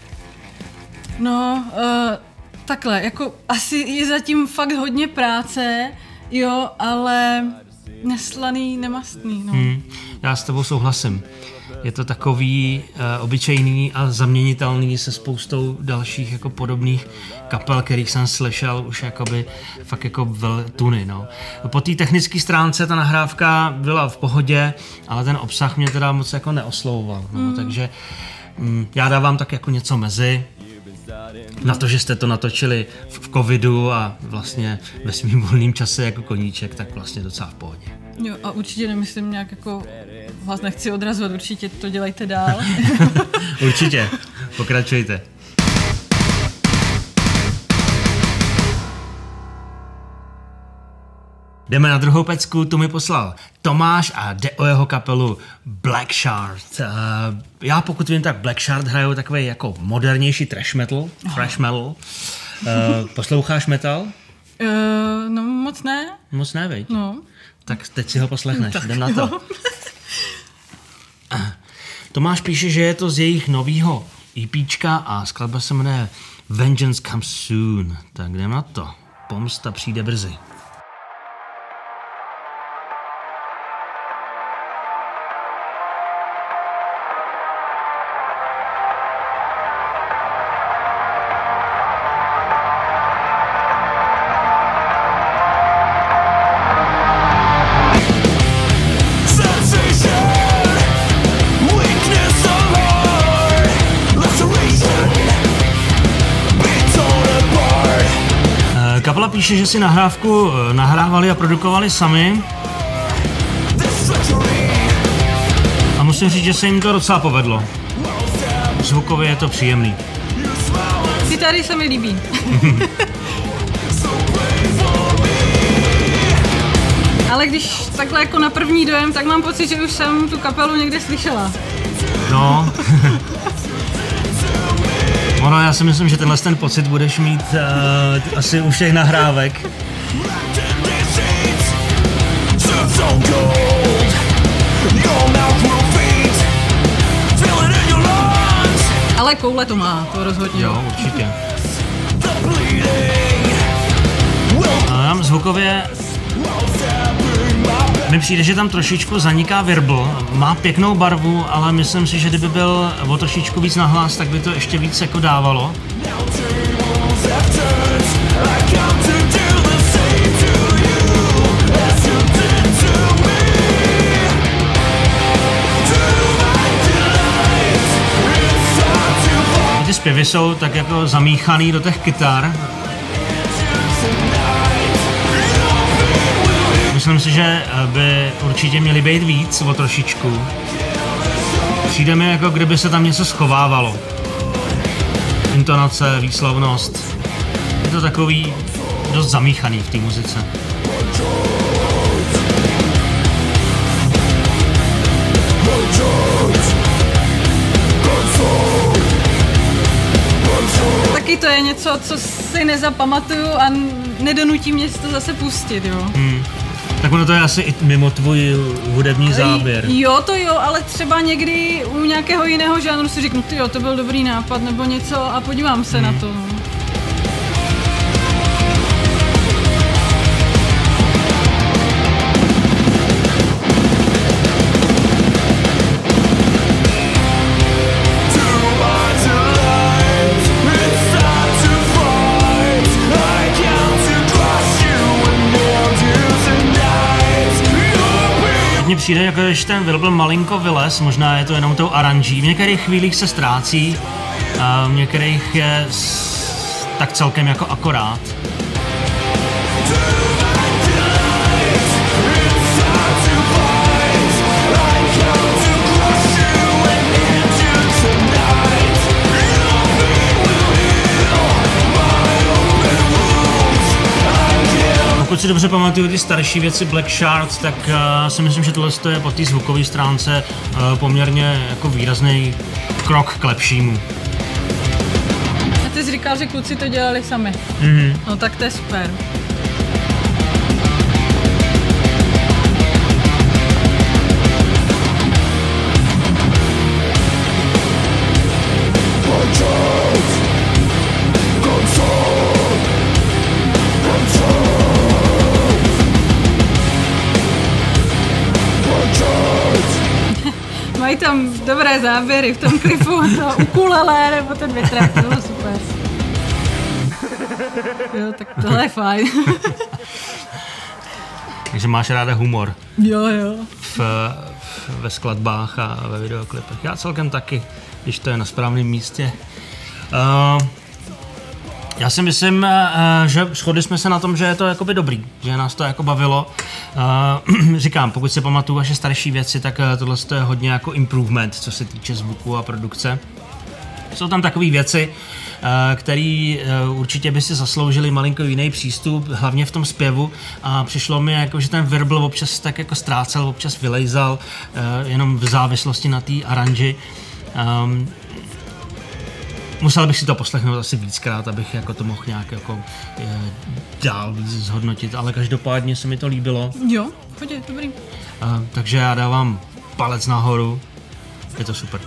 no uh, takhle, jako asi je zatím fakt hodně práce, jo, ale neslaný, nemastný, no. Hmm, já s tebou souhlasím. Je to takový uh, obyčejný a zaměnitelný se spoustou dalších jako podobných kapel, kterých jsem slyšel už jakoby fakt jako vel tuny, no. Po té technické stránce ta nahrávka byla v pohodě, ale ten obsah mě teda moc jako neoslovoval, no, mm. takže mm, já dávám tak jako něco mezi. Na to, že jste to natočili v covidu a vlastně ve svým volným čase jako koníček, tak vlastně docela v pohodě. Jo, a určitě nemyslím nějak jako, vás nechci odrazovat, určitě to dělejte dál. Určitě, pokračujte. Jdeme na druhou pecku, tu mi poslal Tomáš a jde o jeho kapelu Black Shard. Uh, já pokud vím, tak Black Shard hrajou takový jako modernější trash metal, thrash metal. Uh, posloucháš metal? Uh, no moc ne. Moc ne, veď? No. Tak teď si ho poslechneš, no, jdem na to. No. Tomáš píše, že je to z jejich novýho EPčka a skladba se jmenuje Vengeance Comes Soon. Tak jdem na to. Pomsta přijde brzy. Kapela píše, že si nahrávku nahrávali a produkovali sami. A musím říct, že se jim to docela povedlo. Zvukově je to příjemný. Kytary se mi líbí. Ale když takhle jako na první dojem, tak mám pocit, že už jsem tu kapelu někde slyšela. No. Ono, já si myslím, že tenhle ten pocit budeš mít uh, asi u všech nahrávek. Ale koule to má, to rozhodně. Jo, určitě. A zvukově mi přijde, že tam trošičku zaniká virbl, má pěknou barvu, ale myslím si, že kdyby byl o trošičku víc nahlas, tak by to ještě víc jako dávalo. zpěvy jsou tak jako zamíchaný do těch kytar. Myslím si, že by určitě měly být víc o trošičku. Přijde mi, jako kdyby se tam něco schovávalo. Intonace, výslovnost. Je to takový dost zamíchaný v té muzice. Taky to je něco, co si nezapamatuju a nedonutí mě si to zase pustit, jo. Hmm. Tak ono to je asi i mimo tvůj hudební záběr. Jo, to jo, ale třeba někdy u nějakého jiného žánru si řeknu, ty jo, to byl dobrý nápad nebo něco a podívám se hmm. na to. No. Mně přijde, jako když ten Will byl malinko vylez, možná je to jenom tou aranží, v některých chvílích se ztrácí, a v některých je tak celkem jako akorát. Pokud si dobře pamatuju ty starší věci Black Shark, tak uh, si myslím, že tohle je po té zvukové stránce uh, poměrně jako výrazný krok k lepšímu. A ty jsi říkal, že kluci to dělali sami. Mm-hmm. No tak to je super. Mají tam dobré záběry v tom klipu, to ukulele nebo ten větrák, to bylo super. Jo, tak tohle je fajn. Takže máš ráda humor. Jo, jo. V, v, ve skladbách a ve videoklipech. Já celkem taky, když to je na správném místě. Uh, já si myslím, uh, že shodli jsme se na tom, že je to jakoby dobrý, že nás to jako bavilo. Uh, říkám, pokud si pamatuju vaše starší věci, tak uh, tohle je hodně jako improvement, co se týče zvuku a produkce. Jsou tam takové věci, uh, které uh, určitě by si zasloužili malinko jiný přístup, hlavně v tom zpěvu. A přišlo mi, jako, že ten verbl občas tak jako ztrácel, občas vylejzal, uh, jenom v závislosti na té aranži. Um, Musel bych si to poslechnout asi víckrát, abych jako to mohl nějak jako je, dál víc zhodnotit, ale každopádně se mi to líbilo. Jo, pojď, dobrý. Uh, takže já dávám palec nahoru, je to super.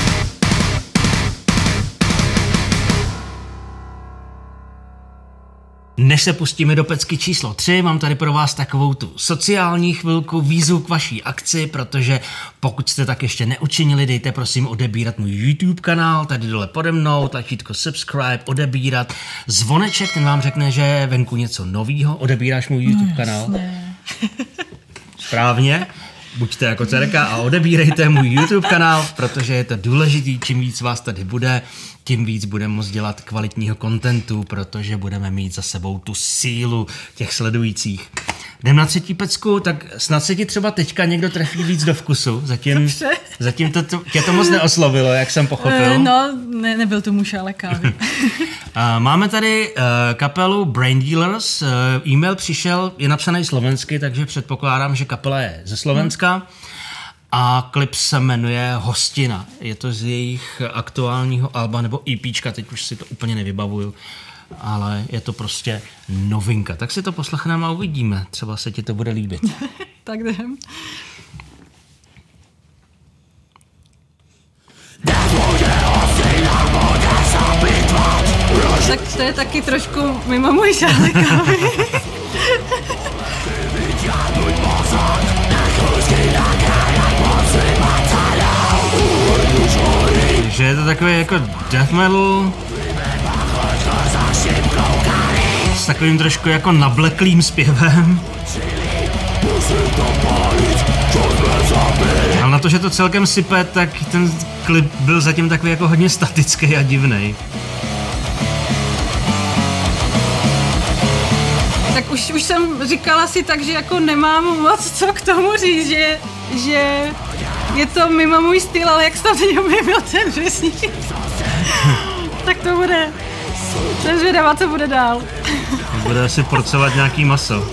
Než se pustíme do pecky číslo tři, mám tady pro vás takovou tu sociální chvilku, výzvu k vaší akci, protože pokud jste tak ještě neučinili, dejte prosím odebírat můj YouTube kanál, tady dole pode mnou, tlačítko subscribe, odebírat, zvoneček, ten vám řekne, že je venku něco novýho, odebíráš můj YouTube no, kanál. Správně. Buďte jako dcerka a odebírejte můj YouTube kanál, protože je to důležitý, čím víc vás tady bude, tím víc budeme moct dělat kvalitního kontentu, protože budeme mít za sebou tu sílu těch sledujících. Jdem na třetí pecku, tak snad se ti třeba teďka někdo trefí víc do vkusu. Zatím, zatím to, to, tě to moc neoslovilo, jak jsem pochopil. No, ne, nebyl to muž, ale kávy. Máme tady uh, kapelu Brain Dealers. Uh, e-mail přišel, je napsaný slovensky, takže předpokládám, že kapela je ze Slovenska. Hmm. A klip se jmenuje Hostina. Je to z jejich aktuálního alba nebo EPčka, teď už si to úplně nevybavuju. Ale je to prostě novinka. Tak si to poslechneme a uvidíme. Třeba se ti to bude líbit. Tak jdem. Tak to je taky trošku mimo můj žánr kávy. Takže je to takový jako death metal s takovým trošku jako nableklým zpěvem. Ale na to, že to celkem sype, tak ten klip byl zatím takový jako hodně statický a divnej. Tak už, už jsem říkala si tak, že jako nemám moc co k tomu říct, že, že je to mimo můj styl, ale jak jsi tam teď objevil ten řezník, tak to bude. Jsem zvědavá, co bude dál. Bude asi porcovat nějaký maso.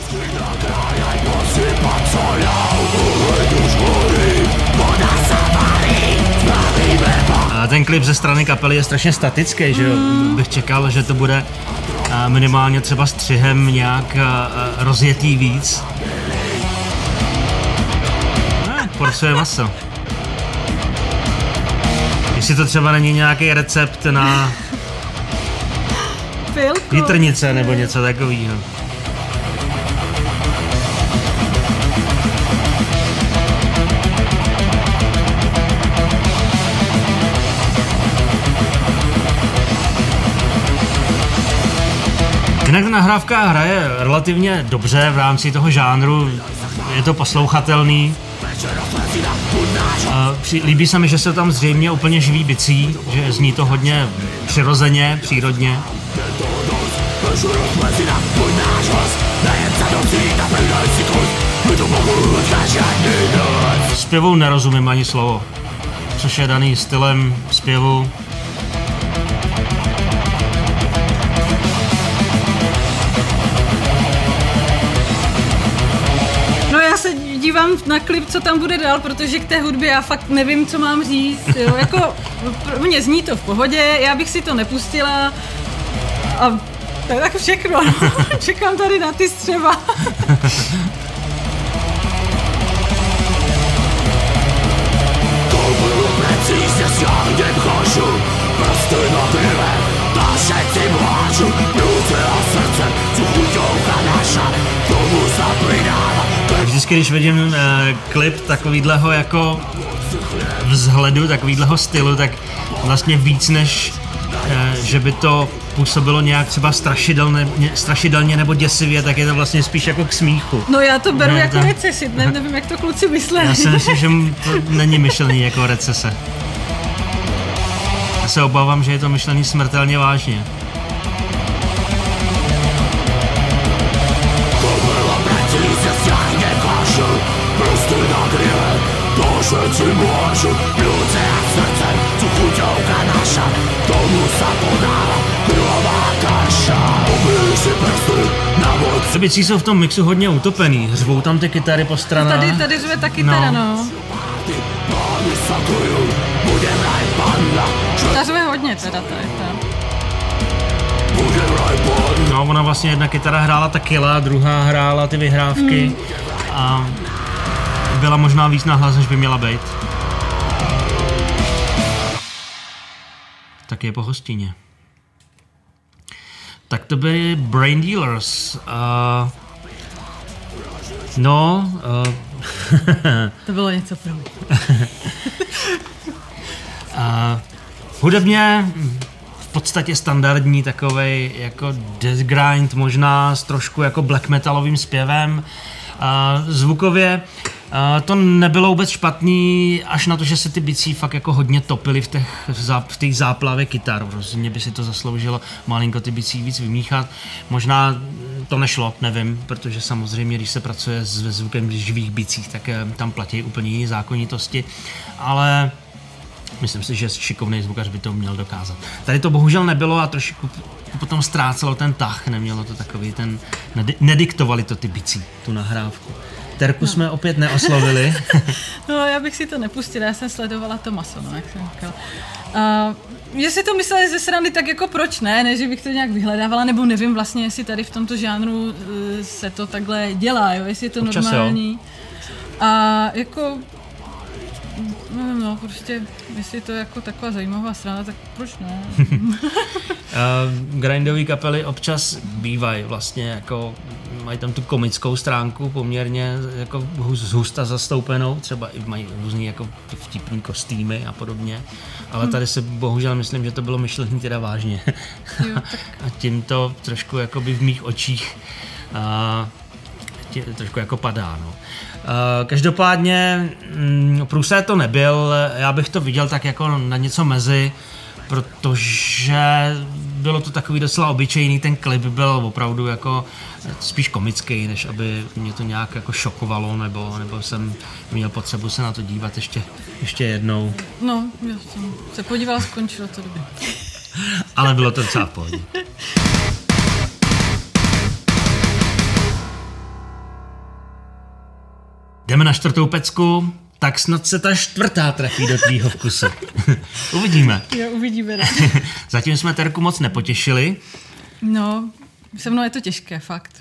A ten klip ze strany kapely je strašně statický, že jo? Mm. Bych čekal, že to bude minimálně třeba střihem nějak rozjetý víc. No, porcuje maso. Jestli to třeba není nějaký recept na jitrnice nebo něco takového. Jinak ta nahrávka hraje relativně dobře v rámci toho žánru, je to poslouchatelný. Líbí se mi, že se tam zřejmě úplně živí bicí, že zní to hodně přirozeně, přírodně. Zpěvu nerozumím ani slovo, což je daný stylem zpěvu. Dívám na klip, co tam bude dál, protože k té hudbě já fakt nevím, co mám říct. Jo. Jako, pro mě zní to v pohodě, já bych si to nepustila a to je tak všechno. Čekám tady na ty střeva. Vždycky, když vidím eh, klip takovýhleho jako vzhledu, takovýhleho stylu, tak vlastně víc než, eh, že by to působilo nějak třeba strašidelně, strašidelně nebo děsivě, tak je to vlastně spíš jako k smíchu. No já to beru ne, jako to... recesi, ne, nevím, jak to kluci mysleli. Já si myslím, že to není myšlený jako recese. Já se obávám, že je to myšlený smrtelně vážně. Ty bicí jsou v tom mixu hodně utopený, řvou tam ty kytary po stranách. Tady, tady řve ta kytara, no. no. Ta řve hodně teda, tady ta. No, ona vlastně jedna kytara hrála ta killa, druhá hrála ty vyhrávky hmm. a byla možná víc nahlas, než by měla být. Tak je po hostině. Tak to byly Brain Dealers. Uh, no... Uh, to bylo něco pro mě. uh, hudebně v podstatě standardní takovej jako death grind, možná s trošku jako black metalovým zpěvem. Uh, zvukově uh, to nebylo vůbec špatný, až na to, že se ty bicí fakt jako hodně topily v té v těch záplavě kytar. Rozhodně by si to zasloužilo malinko ty bicí víc vymíchat. Možná to nešlo, nevím, protože samozřejmě, když se pracuje s zvukem v živých bicích, tak uh, tam platí úplně jiné zákonitosti, ale myslím si, že šikovný zvukař by to měl dokázat. Tady to bohužel nebylo a trošku potom ztrácelo ten tah, nemělo to takový ten, nediktovali to ty bicí, tu nahrávku. Terku no. jsme opět neoslovili. No, já bych si to nepustila, já jsem sledovala to maso, no, jak jsem říkala. Uh, jestli to mysleli ze strany, tak jako proč ne, ne, že bych to nějak vyhledávala, nebo nevím vlastně, jestli tady v tomto žánru uh, se to takhle dělá, jo, jestli je to občas normální. Jo. A jako nevím, no, prostě, jestli to je jako taková zajímavá strana, tak proč ne? uh, grindové kapely občas bývají vlastně jako, mají tam tu komickou stránku poměrně jako zhusta zastoupenou, třeba i mají různý jako vtipný kostýmy a podobně, ale tady se bohužel myslím, že to bylo myšlený teda vážně. Jo, tak. A tím to trošku jakoby v mých očích uh, tě, trošku jako padá, no. každopádně mm, průser to nebyl, já bych to viděl tak jako na něco mezi, protože bylo to takový docela obyčejný, ten klip byl opravdu jako spíš komický, než aby mě to nějak jako šokovalo, nebo, nebo jsem měl potřebu se na to dívat ještě, ještě jednou. No, já jsem se podívala, skončilo to dobře. Ale bylo to docela v pohodě. Jdeme na čtvrtou pecku, tak snad se ta čtvrtá trefí do tvýho vkusu. Uvidíme. Jo, uvidíme. Zatím jsme Terku moc nepotěšili. No, se mnou je to těžké, fakt.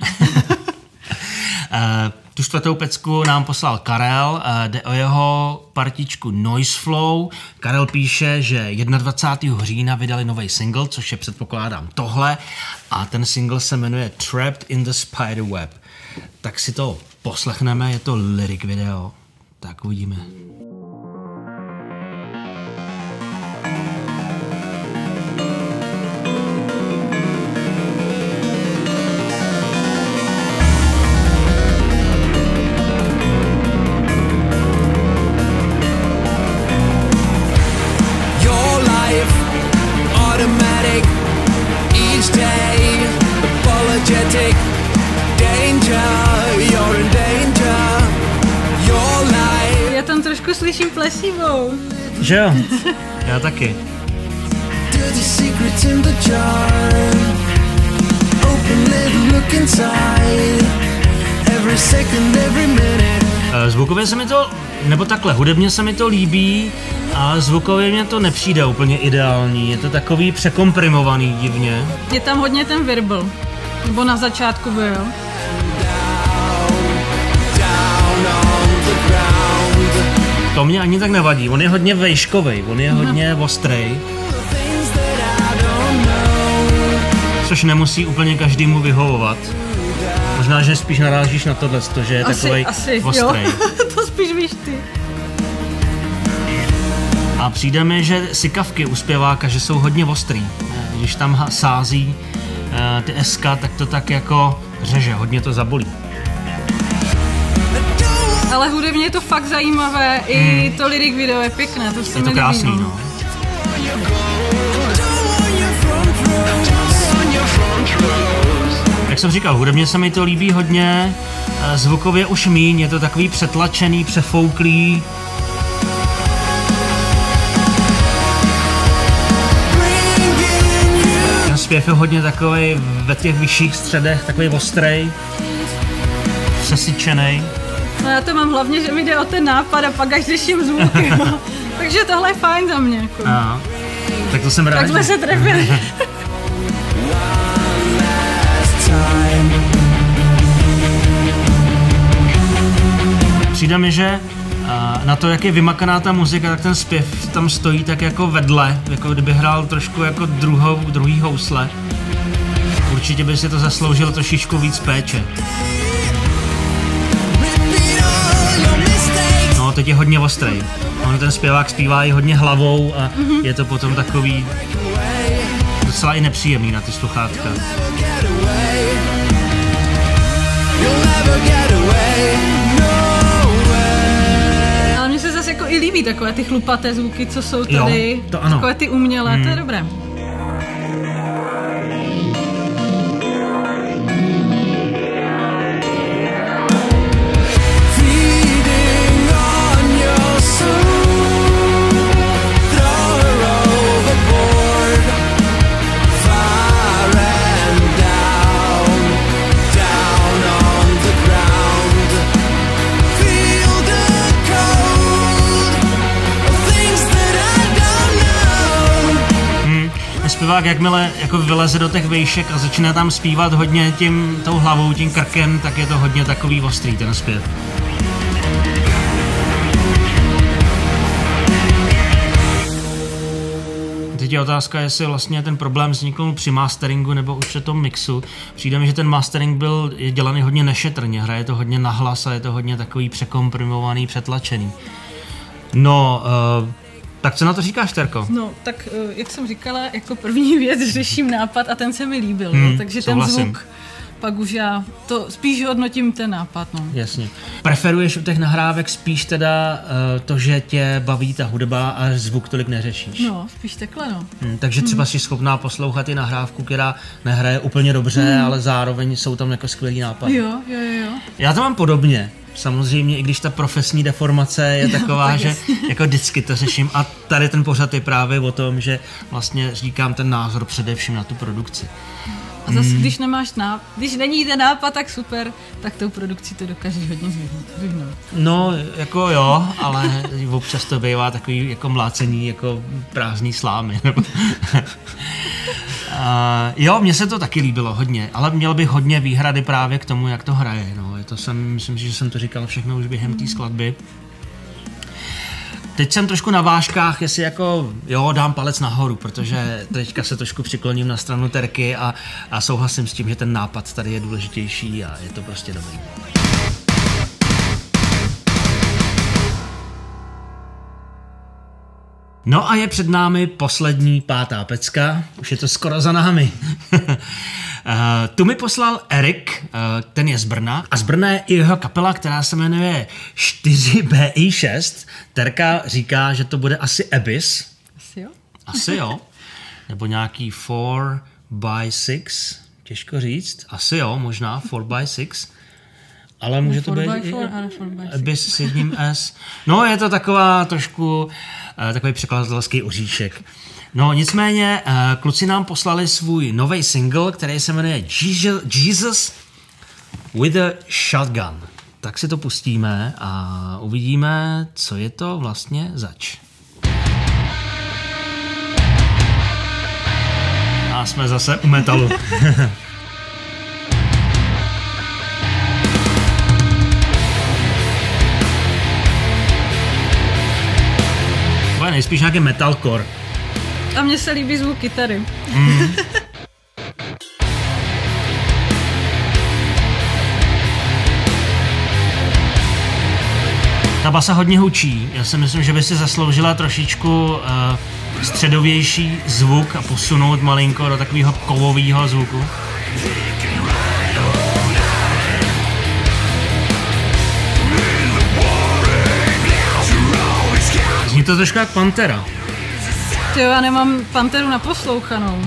Tu čtvrtou pecku nám poslal Karel, jde o jeho partičku Noise Flow. Karel píše, že dvacátého prvního října vydali nový single, což je předpokládám tohle, a ten single se jmenuje Trapped in the Spiderweb. Tak si to poslechneme, je to lyric video, tak uvidíme. Já tam trošku slyším plesivou. Že jo? Já taky. Zvukově se mi to, nebo takhle, hudebně se mi to líbí, a zvukově mě to nepřijde úplně ideální. Je to takový překomprimovaný divně. Je tam hodně ten virbl, nebo na začátku byl. To mě ani tak nevadí, on je hodně vejškovej, on je hodně ostrej. Což nemusí úplně každému vyhovovat. Možná, že spíš narážíš na tohle, že je asi, takovej asi, ostrej. To spíš víš ty. A přijde mi, že sykavky u zpěváka, že jsou hodně ostrý. Když tam sází uh, ty eska, tak to tak jako řeže, hodně to zabolí. Ale hudebně je to fakt zajímavé, hmm. i to lyric video je pěkné, to se je mi to krásný, líbí. no. Jak jsem říkal, hudebně se mi to líbí hodně, zvukově už míň, je to takový přetlačený, přefouklý. Ten zpěv je hodně takový ve těch vyšších středech, takový ostrej, přesyčenej. No já to mám hlavně, že mi jde o ten nápad a pak až slyším zvuky, no. Takže tohle je fajn za mě. Jako. Aha. Tak to jsem rád. Tak jsme se trefili. Přijde mi, že na to, jak je vymakaná ta muzika, tak ten zpěv tam stojí tak jako vedle, jako kdyby hrál trošku jako druhou, druhý housle. Určitě by si to zasloužilo trošičku víc péče. No, teď je hodně ostrej. On ten zpěvák zpívá i hodně hlavou a mm-hmm. je to potom takový docela i nepříjemný na ty sluchátka. Ale mně se zase jako i líbí takové ty chlupaté zvuky, co jsou tady, jo, to ano. Takové ty umělé, hmm. to je dobré. Zpěvák, jakmile jako vyleze do těch vejšek a začne tam zpívat hodně tím, tou hlavou, tím krkem, tak je to hodně takový ostrý ten zpěv. Teď je otázka, jestli vlastně ten problém vznikl při masteringu nebo už při tom mixu. Přijde mi, že ten mastering byl je dělaný hodně nešetrně, hraje to hodně nahlas a je to hodně takový překomprimovaný, přetlačený. No, uh, tak co na to říkáš, Terko? No, tak jak jsem říkala, jako první věc řeším nápad a ten se mi líbil, hmm, no, takže souhlasím. ten zvuk pak už já to spíš hodnotím ten nápad, no. Jasně. Preferuješ u těch nahrávek spíš teda uh, to, že tě baví ta hudba a zvuk tolik neřešíš? No, spíš takhle, no. Hmm, takže třeba hmm. jsi schopná poslouchat i nahrávku, která nehraje úplně dobře, hmm. ale zároveň jsou tam jako skvělý nápady. Jo, jo, jo. Já to mám podobně. Samozřejmě, i když ta profesní deformace je taková, jo, tak že jako vždycky to řeším a tady ten pořad je právě o tom, že vlastně říkám ten názor především na tu produkci. A zase, hmm. když nemáš nápad, když není ten nápad, tak super, tak tou produkci to dokážeš hodně zvihnout. No, jako jo, ale občas to bývá takový jako mlácení, jako prázdný slámy. Uh, jo, mně se to taky líbilo hodně, ale měl bych hodně výhrady právě k tomu, jak to hraje. No. To jsem, myslím si, že jsem to říkal všechno už během té skladby. Teď jsem trošku na vážkách, jestli jako, jo, dám palec nahoru, protože teďka se trošku přikloním na stranu Terky a, a souhlasím s tím, že ten nápad tady je důležitější a je to prostě dobrý. No a je před námi poslední pátá pecka, už je to skoro za námi. uh, tu mi poslal Erik, uh, ten je z Brna a z Brna je i jeho kapela, která se jmenuje čtyři bé í šest. Terka říká, že to bude asi Abyss. Asi jo. Asi jo. Nebo nějaký four by six, těžko říct. Asi jo, možná four by six. Ale může to být i Abyss s jedním S. No, je to taková trošku uh, takový překladatelský oříšek. No, nicméně, uh, kluci nám poslali svůj nový single, který se jmenuje Jesus with a Shotgun. Tak si to pustíme a uvidíme, co je to vlastně zač. A jsme zase u metalu. To nejspíš nějaký metalcore. A mně se líbí zvuk kytary. Mm. Ta basa hodně hučí. Já si myslím, že by si zasloužila trošičku uh, středovější zvuk a posunout malinko do takového kovového zvuku. Zní to trošku jak Pantera. Jo, já nemám Panteru naposlouchanou.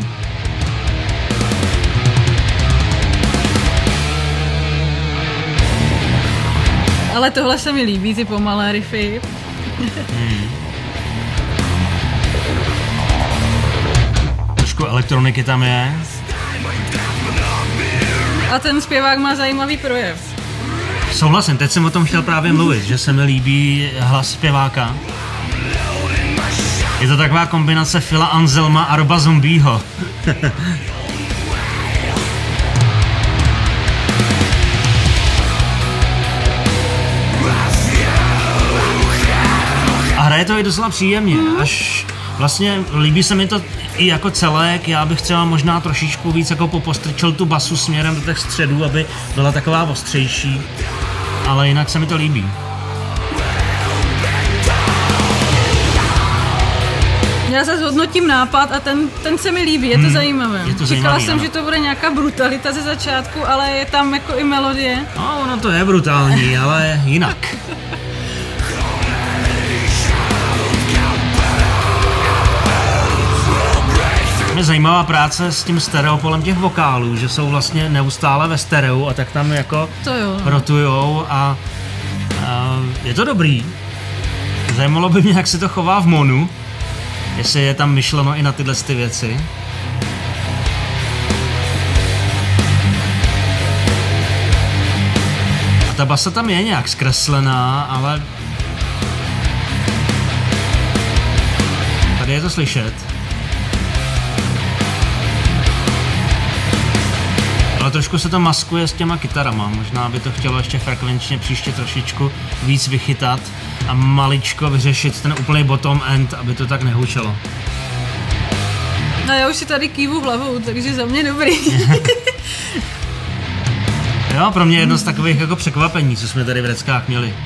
Ale tohle se mi líbí, ty pomalé riffy. Hmm. Trošku elektroniky tam je. A ten zpěvák má zajímavý projev. Souhlasím, teď jsem o tom chtěl právě mluvit, že se mi líbí hlas zpěváka. Je to taková kombinace Phila Anselma a Roba Zombieho. A hraje to i docela příjemně, až vlastně líbí se mi to i jako celek, já bych třeba možná trošičku víc jako popostrčil tu basu směrem do těch středů, aby byla taková ostřejší, ale jinak se mi to líbí. Já zase hodnotím nápad a ten, ten se mi líbí, je to hmm, zajímavé. Je to Říkala zajímavý, jsem, ano. Že to bude nějaká brutalita ze začátku, ale je tam jako i melodie. No, ono to je brutální, ale jinak. Je zajímavá práce s tím stereopolem těch vokálů, že jsou vlastně neustále ve stereu a tak tam jako to jo. rotujou a, a je to dobrý. Zajímalo by mě, jak se to chová v monu, jestli je tam myšleno i na tyhle ty věci. A ta basa tam je nějak zkreslená, ale tady je to slyšet. Ale trošku se to maskuje s těma kytarama, možná by to chtělo ještě frekvenčně příště trošičku víc vychytat a maličko vyřešit ten úplný bottom end, aby to tak nehučelo. No já už si tady kývu hlavou, takže za mě dobrý. Jo, pro mě jedno z takových jako překvapení, co jsme tady v Reckách měli.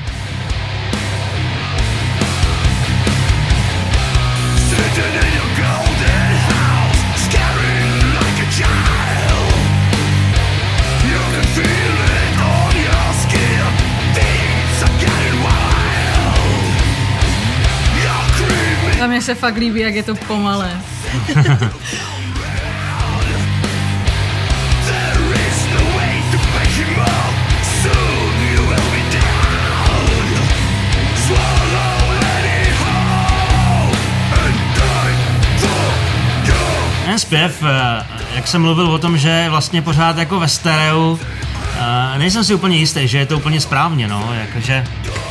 mně se fakt líbí, jak je to pomalé. Ten zpěv, jak jsem mluvil o tom, že je vlastně pořád jako ve stereu, nejsem si úplně jistý, že je to úplně správně, no, jakože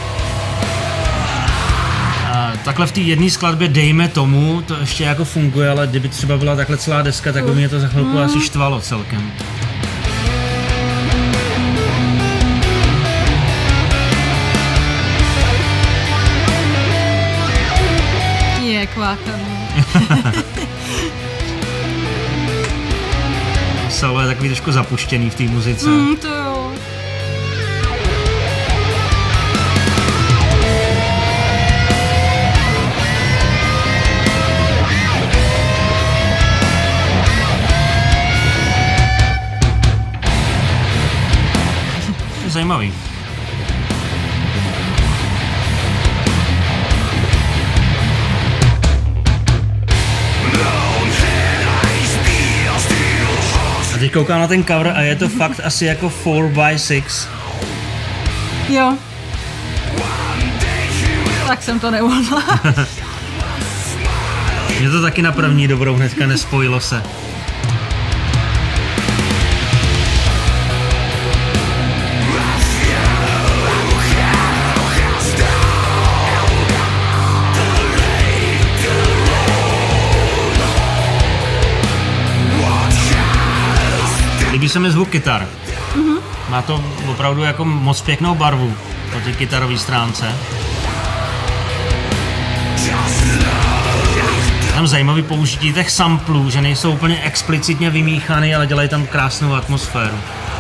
takhle v té jedné skladbě dejme tomu, to ještě jako funguje, ale kdyby třeba byla takhle celá deska, tak by mě to za chvilku mm. asi štvalo celkem. Je kvákaný. Solo je takový trošku zapuštěný v té muzice. Mm, to jo. To je zajímavý. A teď koukám na ten cover a je to fakt asi jako four by six. Jo. Tak jsem to neuhodla. Mě to taky na první dobrou hnedka nespojilo se. Líbí se mi zvuk kytar. Mm-hmm. Má to opravdu jako moc pěknou barvu po té kytarové stránce. Tam zajímavý použití těch samplů, že nejsou úplně explicitně vymíchaný, ale dělají tam krásnou atmosféru.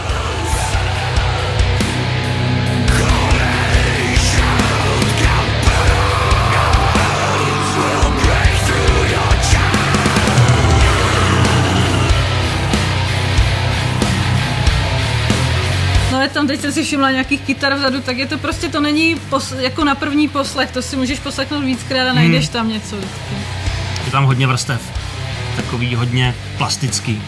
Ale tam teď jsem si všimla nějakých kytar vzadu, tak je to prostě, to není pos, jako na první poslech, to si můžeš poslechnout víckrát a najdeš hmm. tam něco vždycky. Je tam hodně vrstev, takový hodně plastický.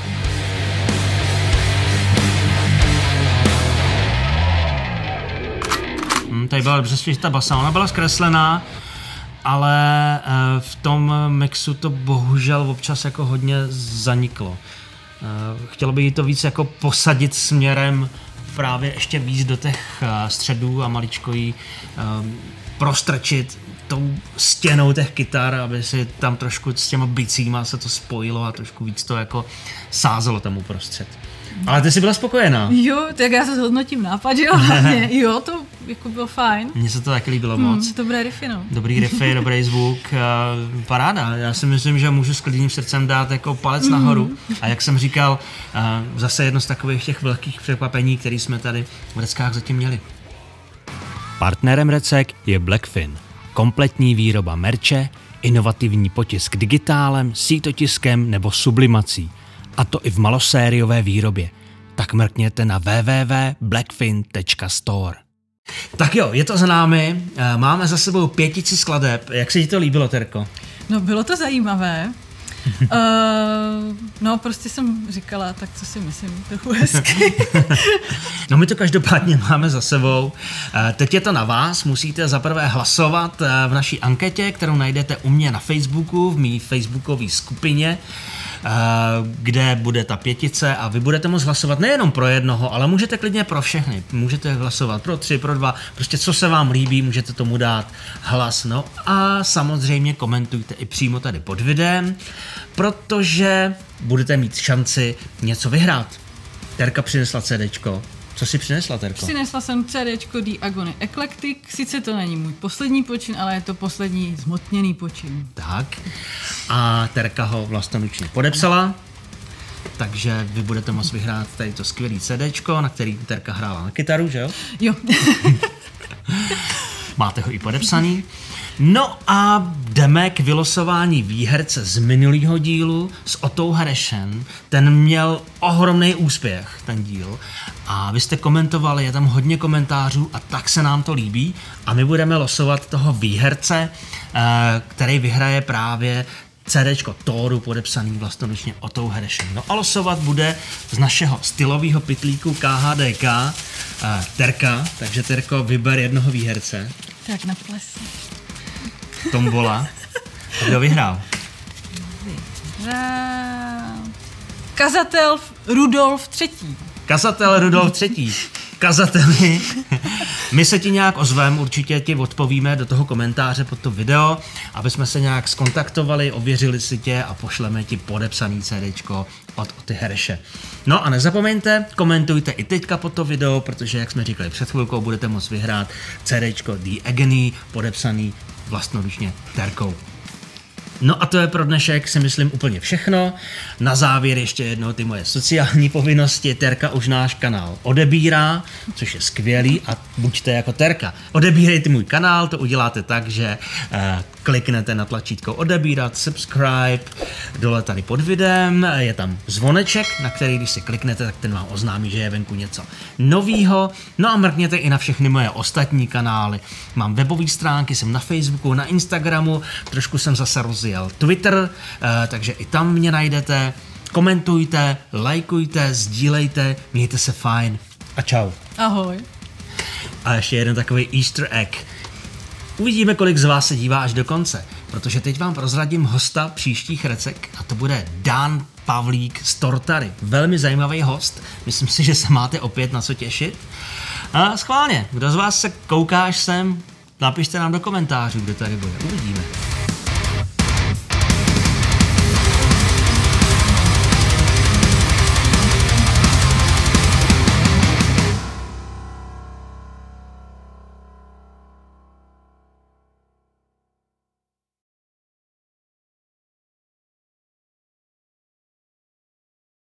Hmm, tady byla přesně ta basa, ona byla zkreslená, ale v tom mixu to bohužel občas jako hodně zaniklo. Chtělo by jí to víc jako posadit směrem právě ještě víc do těch středů a maličko jí um, prostrčit tou stěnou těch kytar, aby si tam trošku s těma bicíma se to spojilo a trošku víc to jako sázelo tam uprostřed. Ale ty jsi byla spokojená. Jo, tak já se zhodnotím nápad, jo, hlavně. Jo, to jako bylo fajn. Mně se to taky líbilo hmm, moc. Dobré riffy, no. Dobrý riffy, dobrý zvuk, uh, paráda. Já si myslím, že můžu s klidným srdcem dát jako palec mm. nahoru. A jak jsem říkal, uh, zase jedno z takových těch velkých překvapení, které jsme tady v Reckách zatím měli. Partnerem Recek je Blackfin. Kompletní výroba merče, inovativní potisk digitálem, sítotiskem nebo sublimací. A to i v malosériové výrobě. Tak mrkněte na w w w tečka blackfin tečka store. Tak jo, je to za námi, máme za sebou pětici skladeb. Jak se ti to líbilo, Terko? No, bylo to zajímavé. uh, no, prostě jsem říkala, tak co si myslím, trochu hezky. No, my to každopádně máme za sebou. Teď je to na vás, musíte zaprvé hlasovat v naší anketě, kterou najdete u mě na Facebooku, v mý facebookové skupině, kde bude ta pětice a vy budete moct hlasovat nejenom pro jednoho, ale můžete klidně pro všechny. Můžete hlasovat pro tři, pro dva, prostě co se vám líbí, můžete tomu dát hlas. No a samozřejmě komentujte i přímo tady pod videem, protože budete mít šanci něco vyhrát. Terka přinesla CDčko. Co jsi přinesla, Terko? Přinesla jsem CDčko The Agony Eclectic. Sice to není můj poslední počin, ale je to poslední zmotněný počin. Tak. A Terka ho vlastnoručně podepsala. Takže vy budete moct vyhrát tady to skvělý CDčko, na který Terka hrála na kytaru, že jo? Jo. Máte ho i podepsaný. No a jdeme k vylosování výherce z minulého dílu s Otou Herešem. Ten měl ohromný úspěch, ten díl. A vy jste komentovali, je tam hodně komentářů a tak se nám to líbí. A my budeme losovat toho výherce, který vyhraje právě CDčko Tóru podepsaný vlastnoručně Otou Herešem. No a losovat bude z našeho stylového pytlíku K H D K uh, Terka, takže Terko, vyber jednoho výherce. Tak na plese. Tombola. A kdo vyhrál? Vyhrál... Kazatel Rudolf třetí. Kazatel Rudolf třetí. Kazateli. My se ti nějak ozvem, určitě ti odpovíme do toho komentáře pod to video, aby jsme se nějak skontaktovali, ověřili si tě a pošleme ti podepsaný CDčko od Oty Hereše. No a nezapomeňte, komentujte i teďka pod to video, protože jak jsme říkali před chvilkou, budete moct vyhrát CDčko The Agony podepsaný vlastnoručně Terkou. No a to je pro dnešek, si myslím, úplně všechno. Na závěr ještě jednou ty moje sociální povinnosti. Terka už náš kanál odebírá, což je skvělý a buďte jako Terka. Odebírejte můj kanál, to uděláte tak, že eh, kliknete na tlačítko odebírat, subscribe, dole tady pod videem, je tam zvoneček, na který když si kliknete, tak ten vám oznámí, že je venku něco novýho. No a mrkněte i na všechny moje ostatní kanály. Mám webové stránky, jsem na Facebooku, na Instagramu, trošku jsem zase rozjel Twitter, eh, takže i tam mě najdete. Komentujte, lajkujte, sdílejte, mějte se fajn a čau. Ahoj. A ještě jeden takový easter egg. Uvidíme, kolik z vás se dívá až do konce, protože teď vám prozradím hosta příštích recek a to bude Dan Pavlík z Tortary. Velmi zajímavý host, myslím si, že se máte opět na co těšit. A schválně, kdo z vás se kouká až sem, napište nám do komentářů, kde tady bude. Uvidíme.